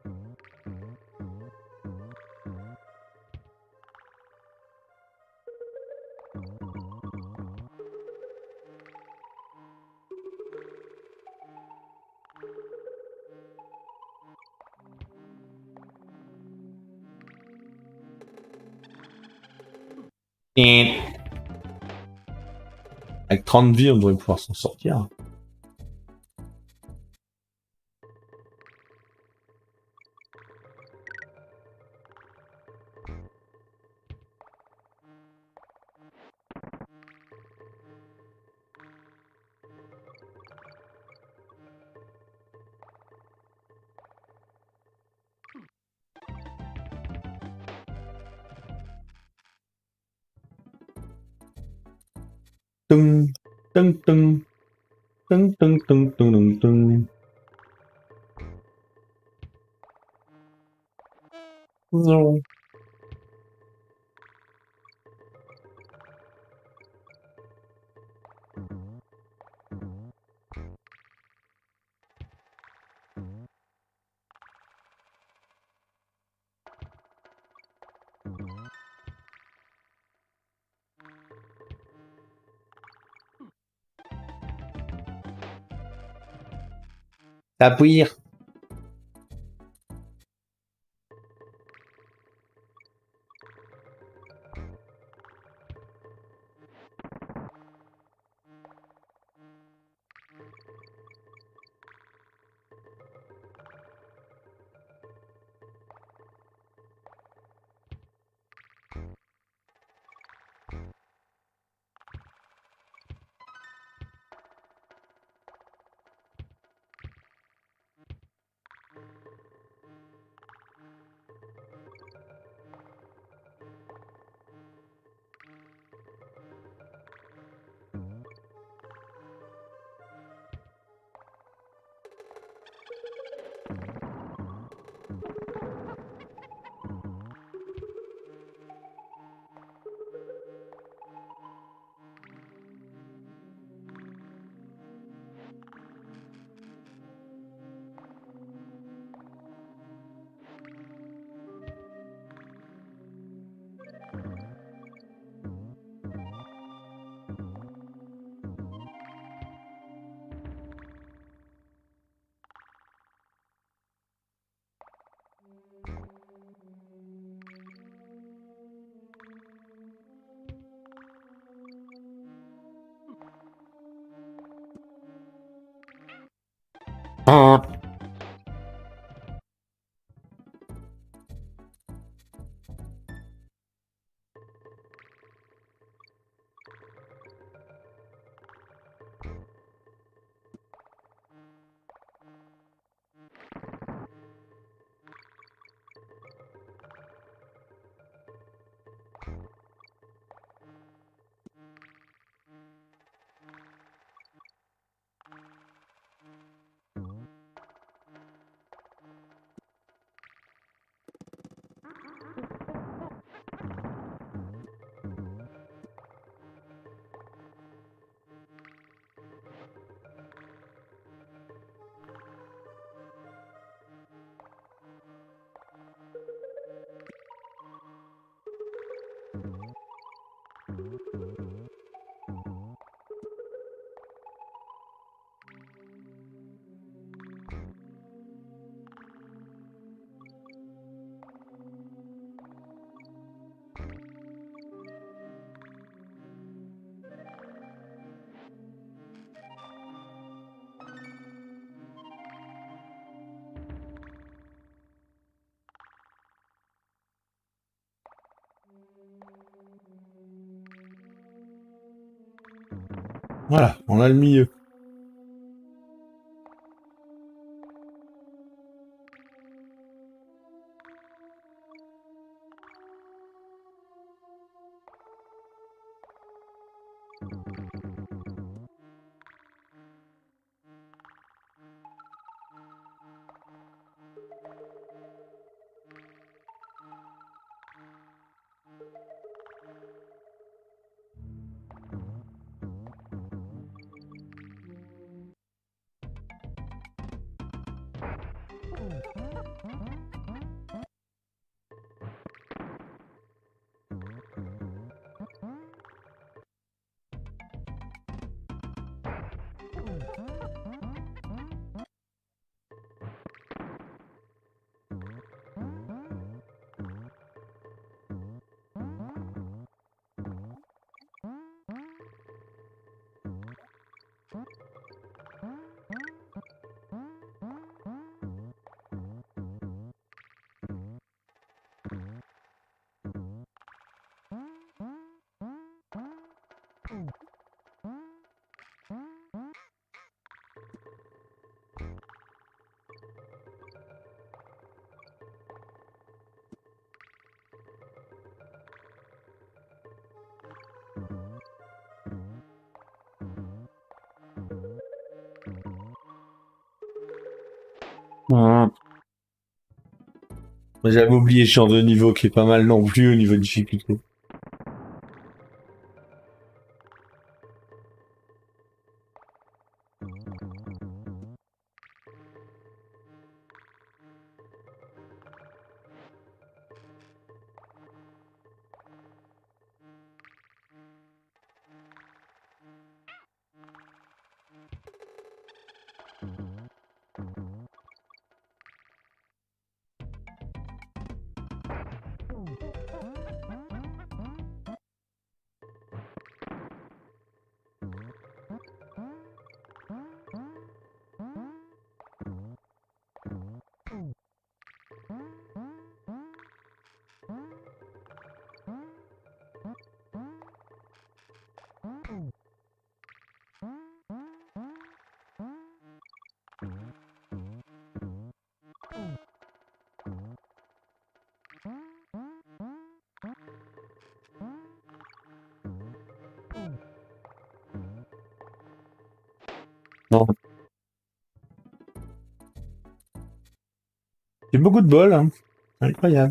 Et... Avec trente vies, on devrait pouvoir s'en sortir. Tung, tung, tung. Tung, tung, tung, tung, tung, tung. Non. Appuyer. Ah. Voilà, on a le milieu. Ah. J'avais oublié le champ de niveau qui est pas mal non plus au niveau de difficulté. Non. J'ai beaucoup de bol, hein. Incroyable.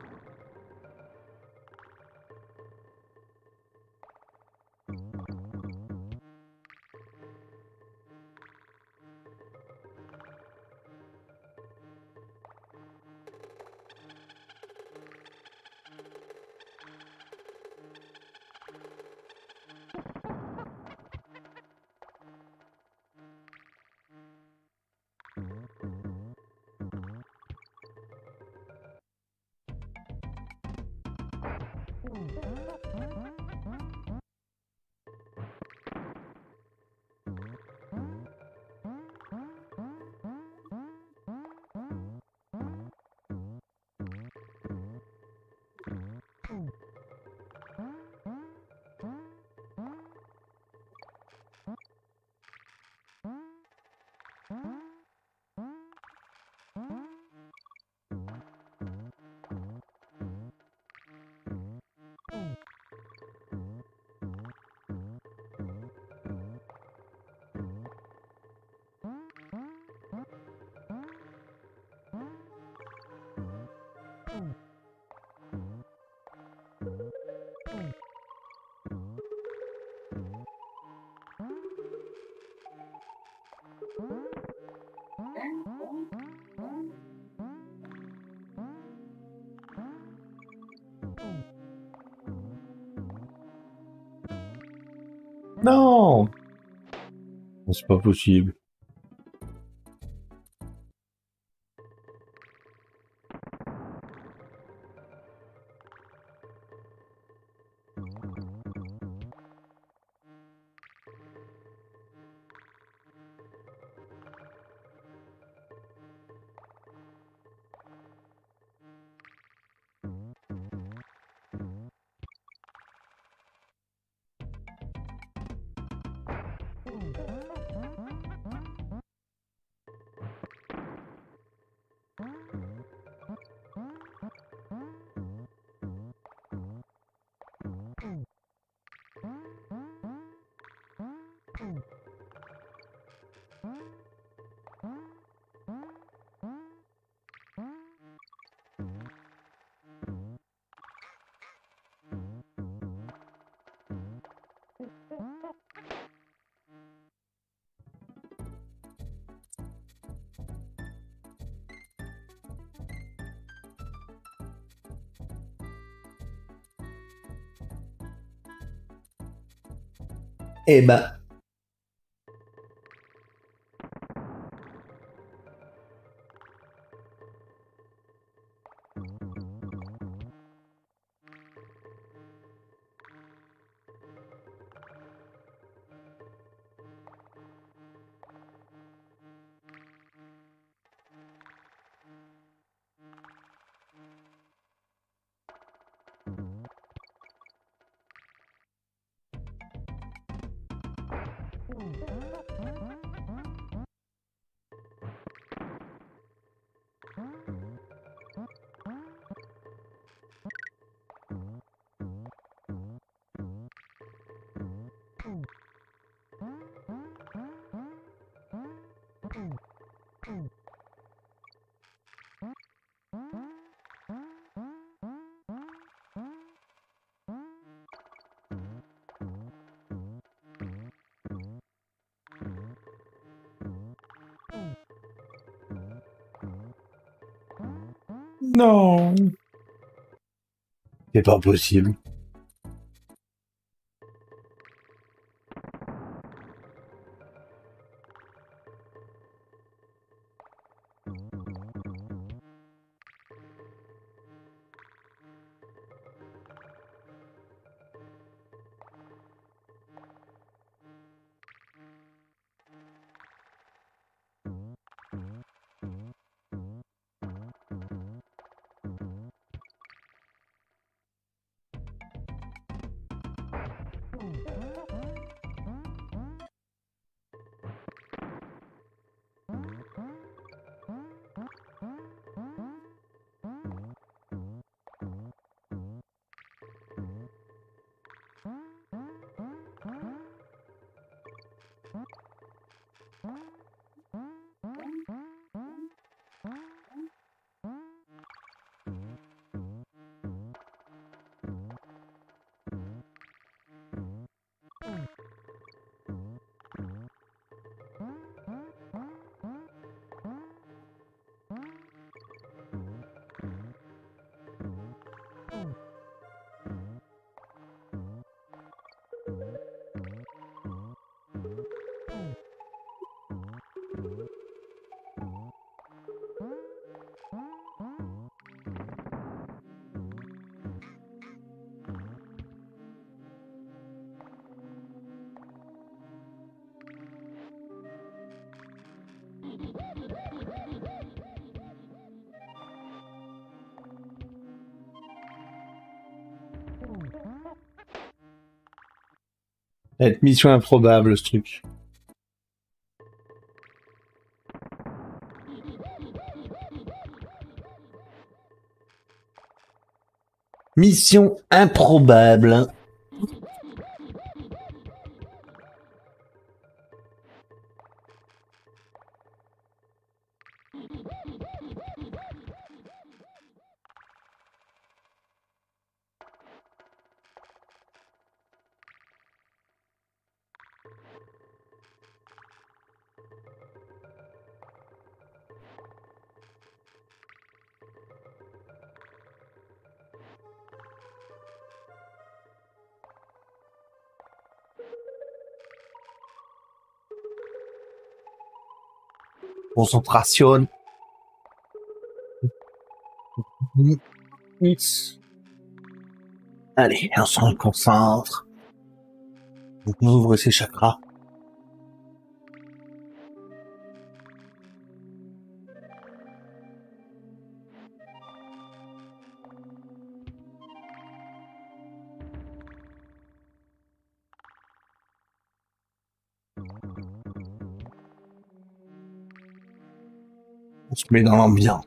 Non! C'est pas possible. Eh ben. Non. C'est pas possible. Ça va être mission improbable, ce truc. Mission improbable. Concentration. Allez, on se concentre. On ouvre ses chakras. On se met dans l'ambiance.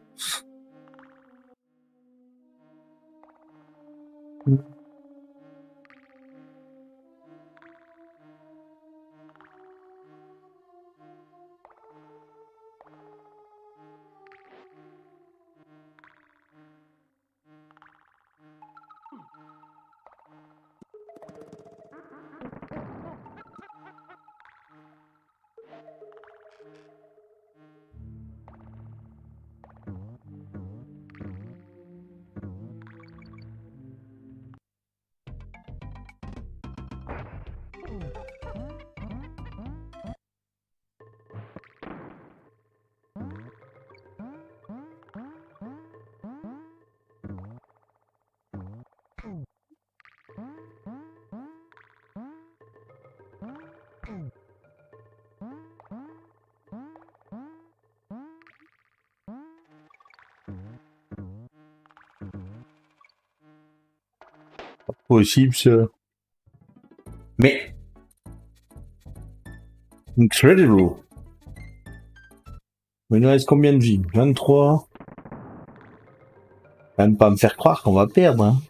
Pas possible, ça. Mais... Incredible. Mais il nous reste combien de vie? vingt-trois. Quand même pas me faire croire qu'on va perdre, hein.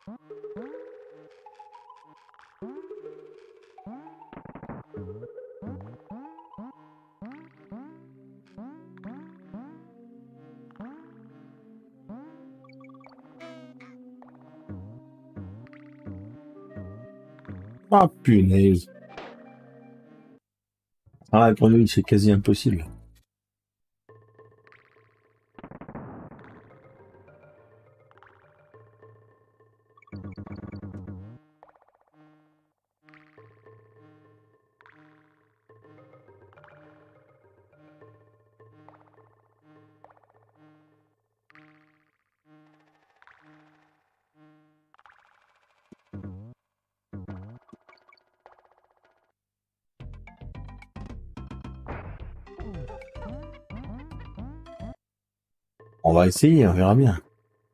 Ah punaise. Ah, la grenouille, c'est quasi impossible. On va essayer, on verra bien.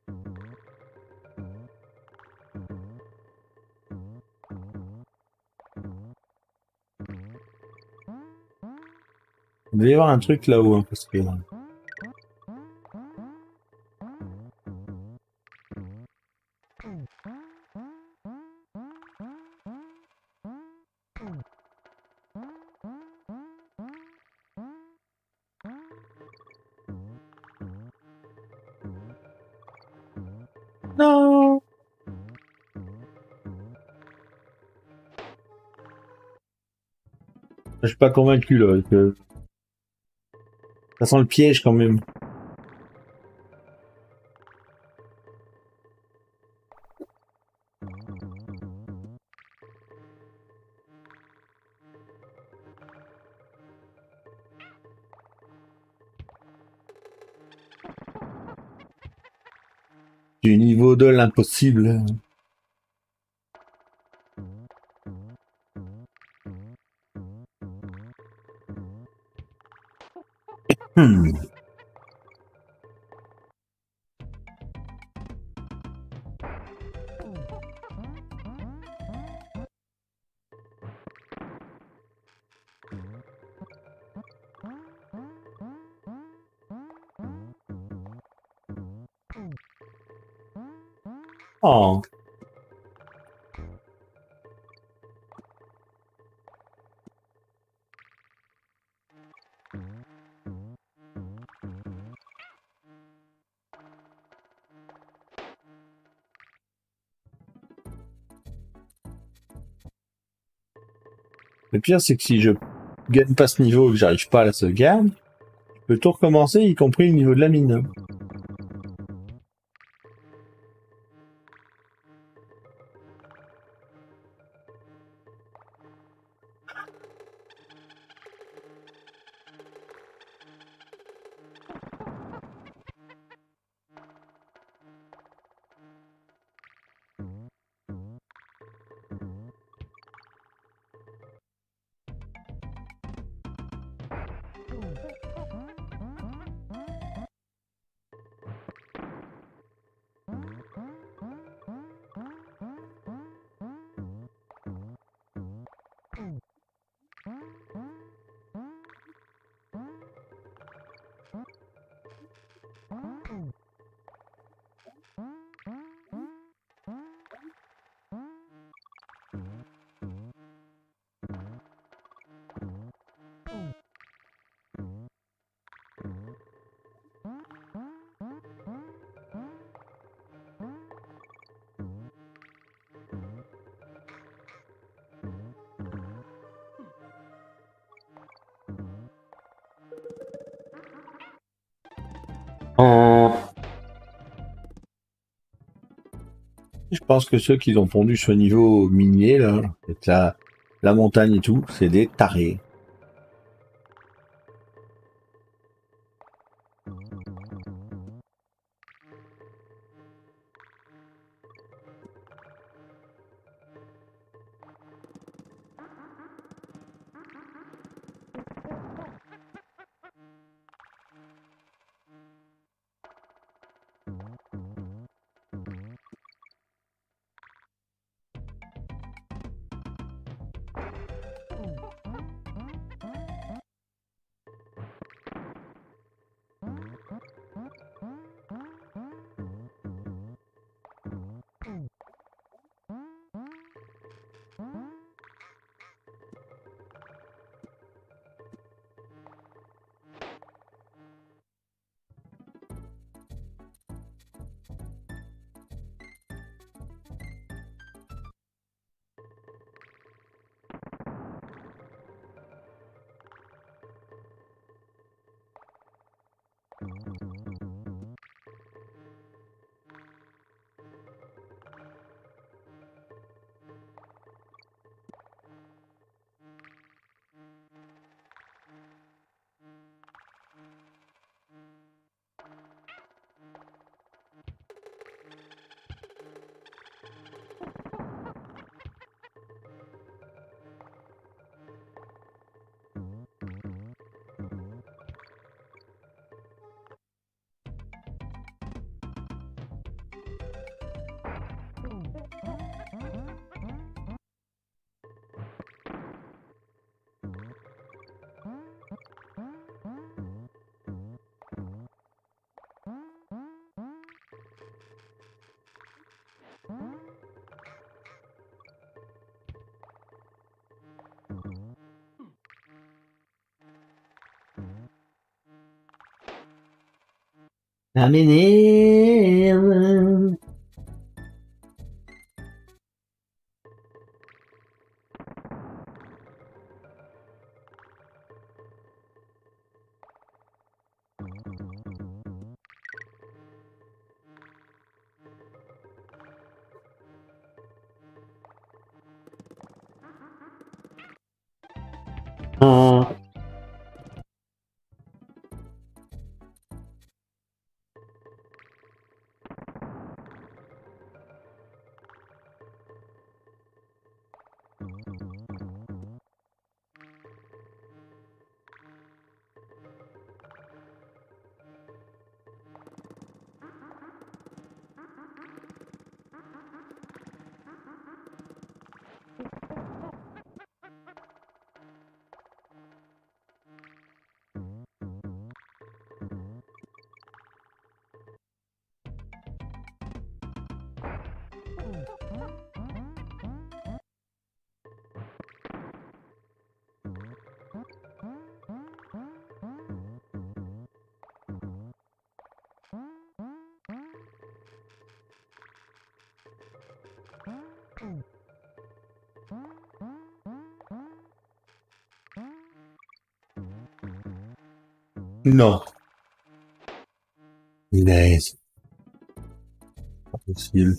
Il doit y avoir un truc là-haut, hein, parce que... Non. Je suis pas convaincu là. Que... Ça sent le piège quand même. Du niveau de l'impossible. Hmm. Oh. Le pire, c'est que si je gagne pas ce niveau et que j'arrive pas à la sauvegarde, je peux tout recommencer, y compris le niveau de la mine. Je pense que ceux qui ont pondu ce niveau minier, là, avec la, la montagne et tout, c'est des tarés. Ça m'énerve. Ah. Non. Punaise. Pas possible.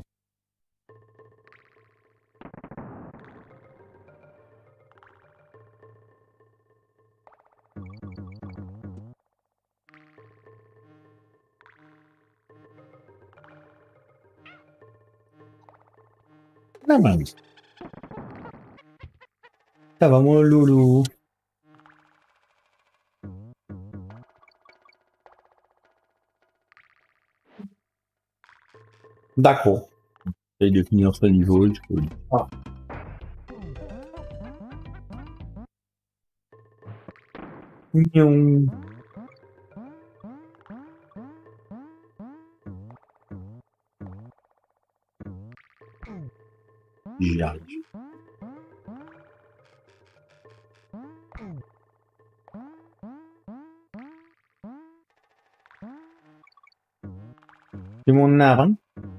La main. Ça va, mon loulou. D'accord. J'essaie de finir ce niveau. Je peux... Ah. Mignon. J'y arrive. C'est mon arme.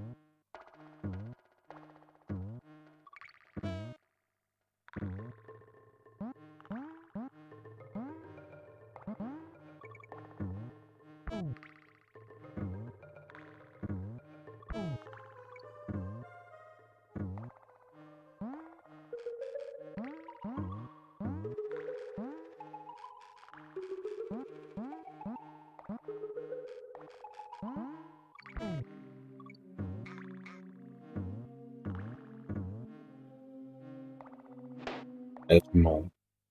Bon.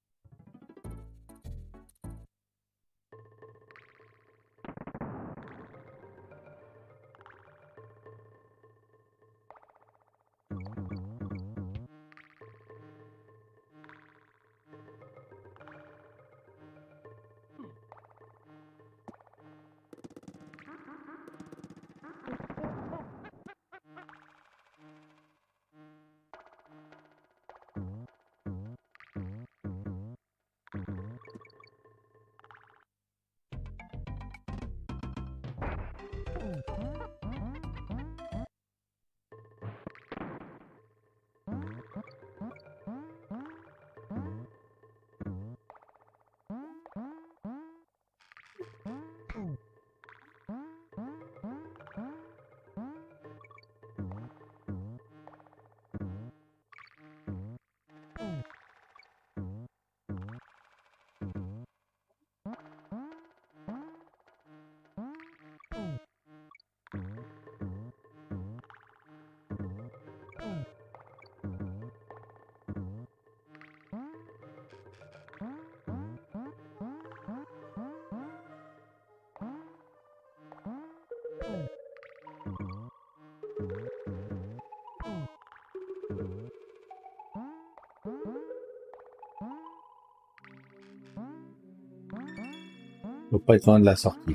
Faut pas être loin de la sortie.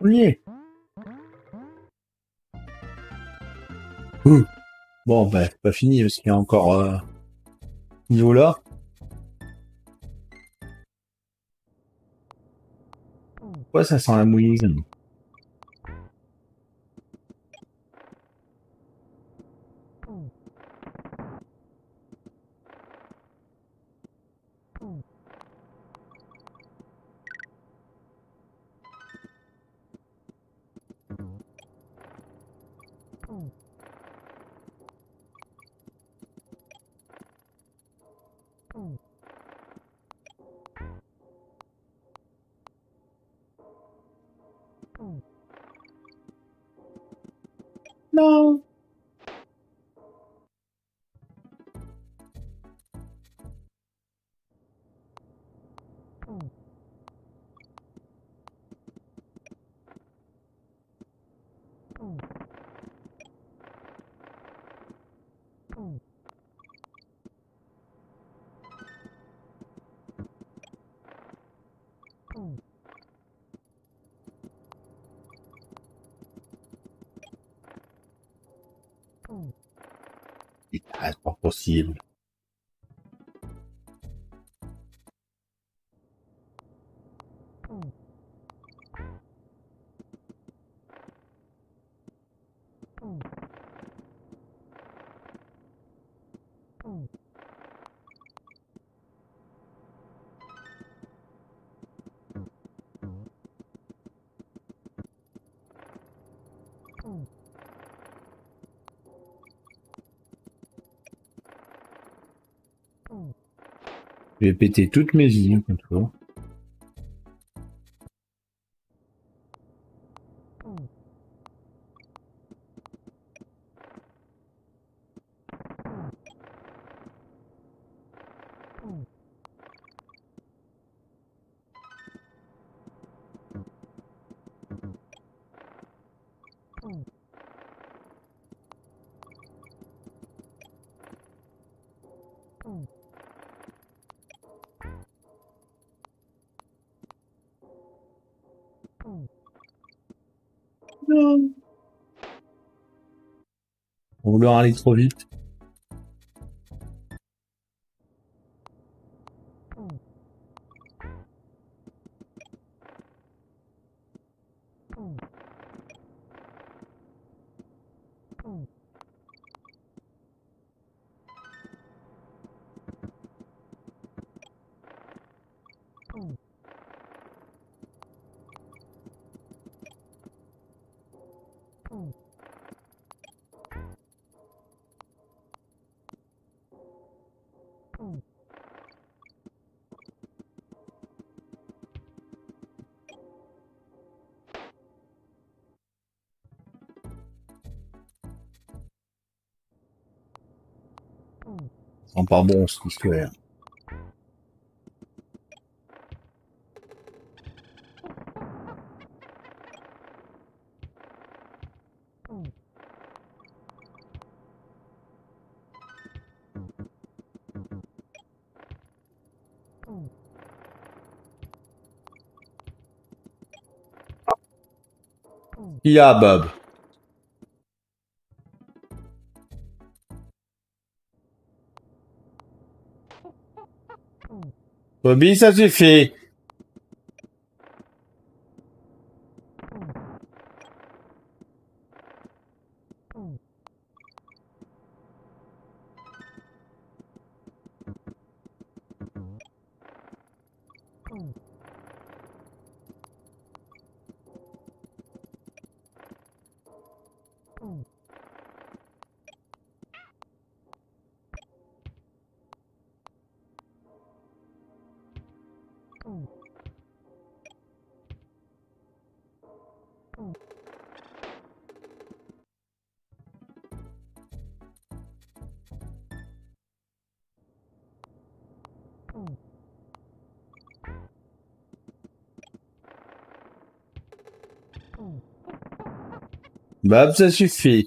On y est. Ouh. Bon, ben, c'est pas fini parce qu'il y a encore euh, niveau là. Ouais, ça sent la mouillise. Non. Putain, c'est pas possible. Je vais péter toutes mes vies, comme ça. Non. On vouloir aller trop vite. Ça sent pas bon, cette histoire. Il y a Bob. Bobby, ça suffit. Bob, ça suffit.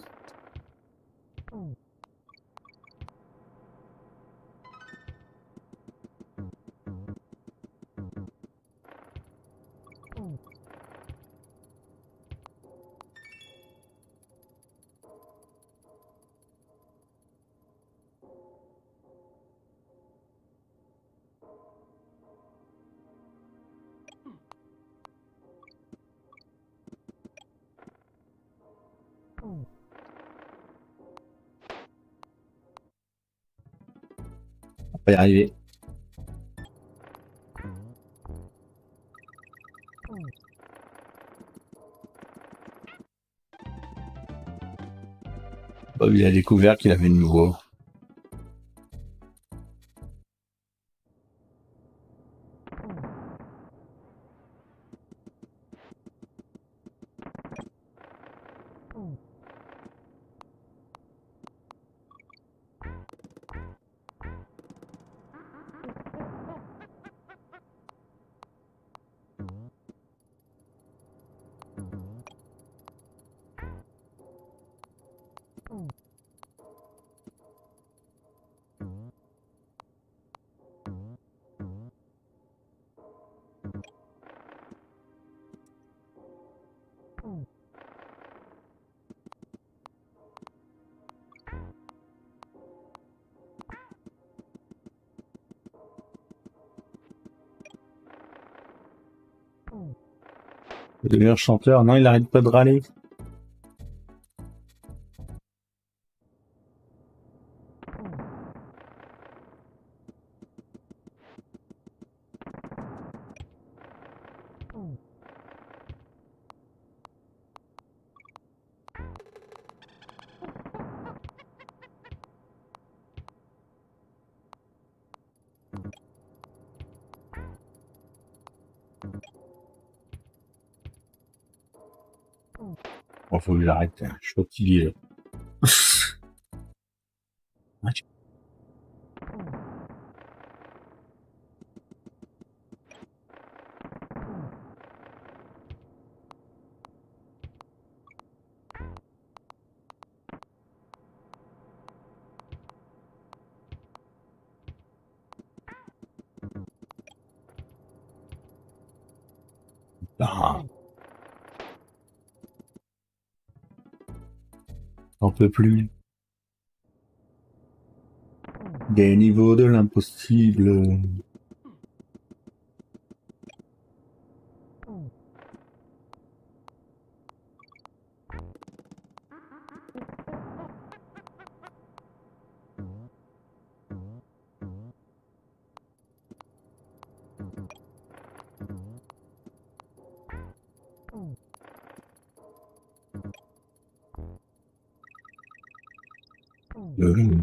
On va y arriver. Bob, il a découvert qu'il avait de nouveau. Il va devenir chanteur. Non, il arrête pas de râler. Bon, faut que j'arrête. Je suis fatigué. Ah. J'en peux plus. Des niveaux de l'impossible. Euh,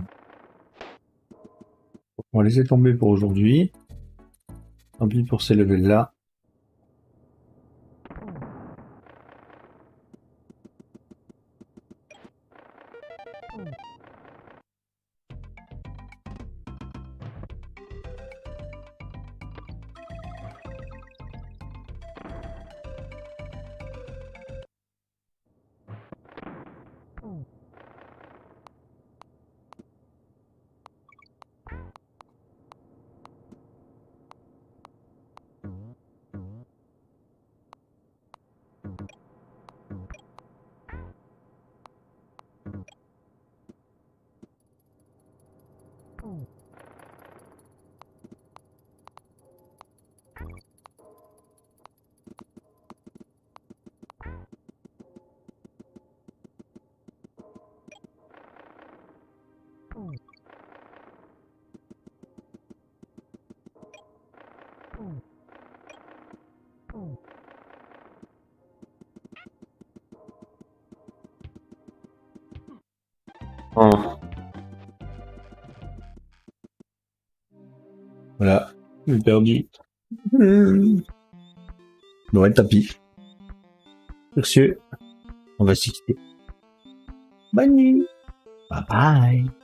On va laisser tomber pour aujourd'hui. Tant pis pour ces levels là. Oh. Voilà, j'ai perdu. Mmh. Ouais, tapis. Sur ce, on va s'y quitter. Bonne nuit. Bye bye.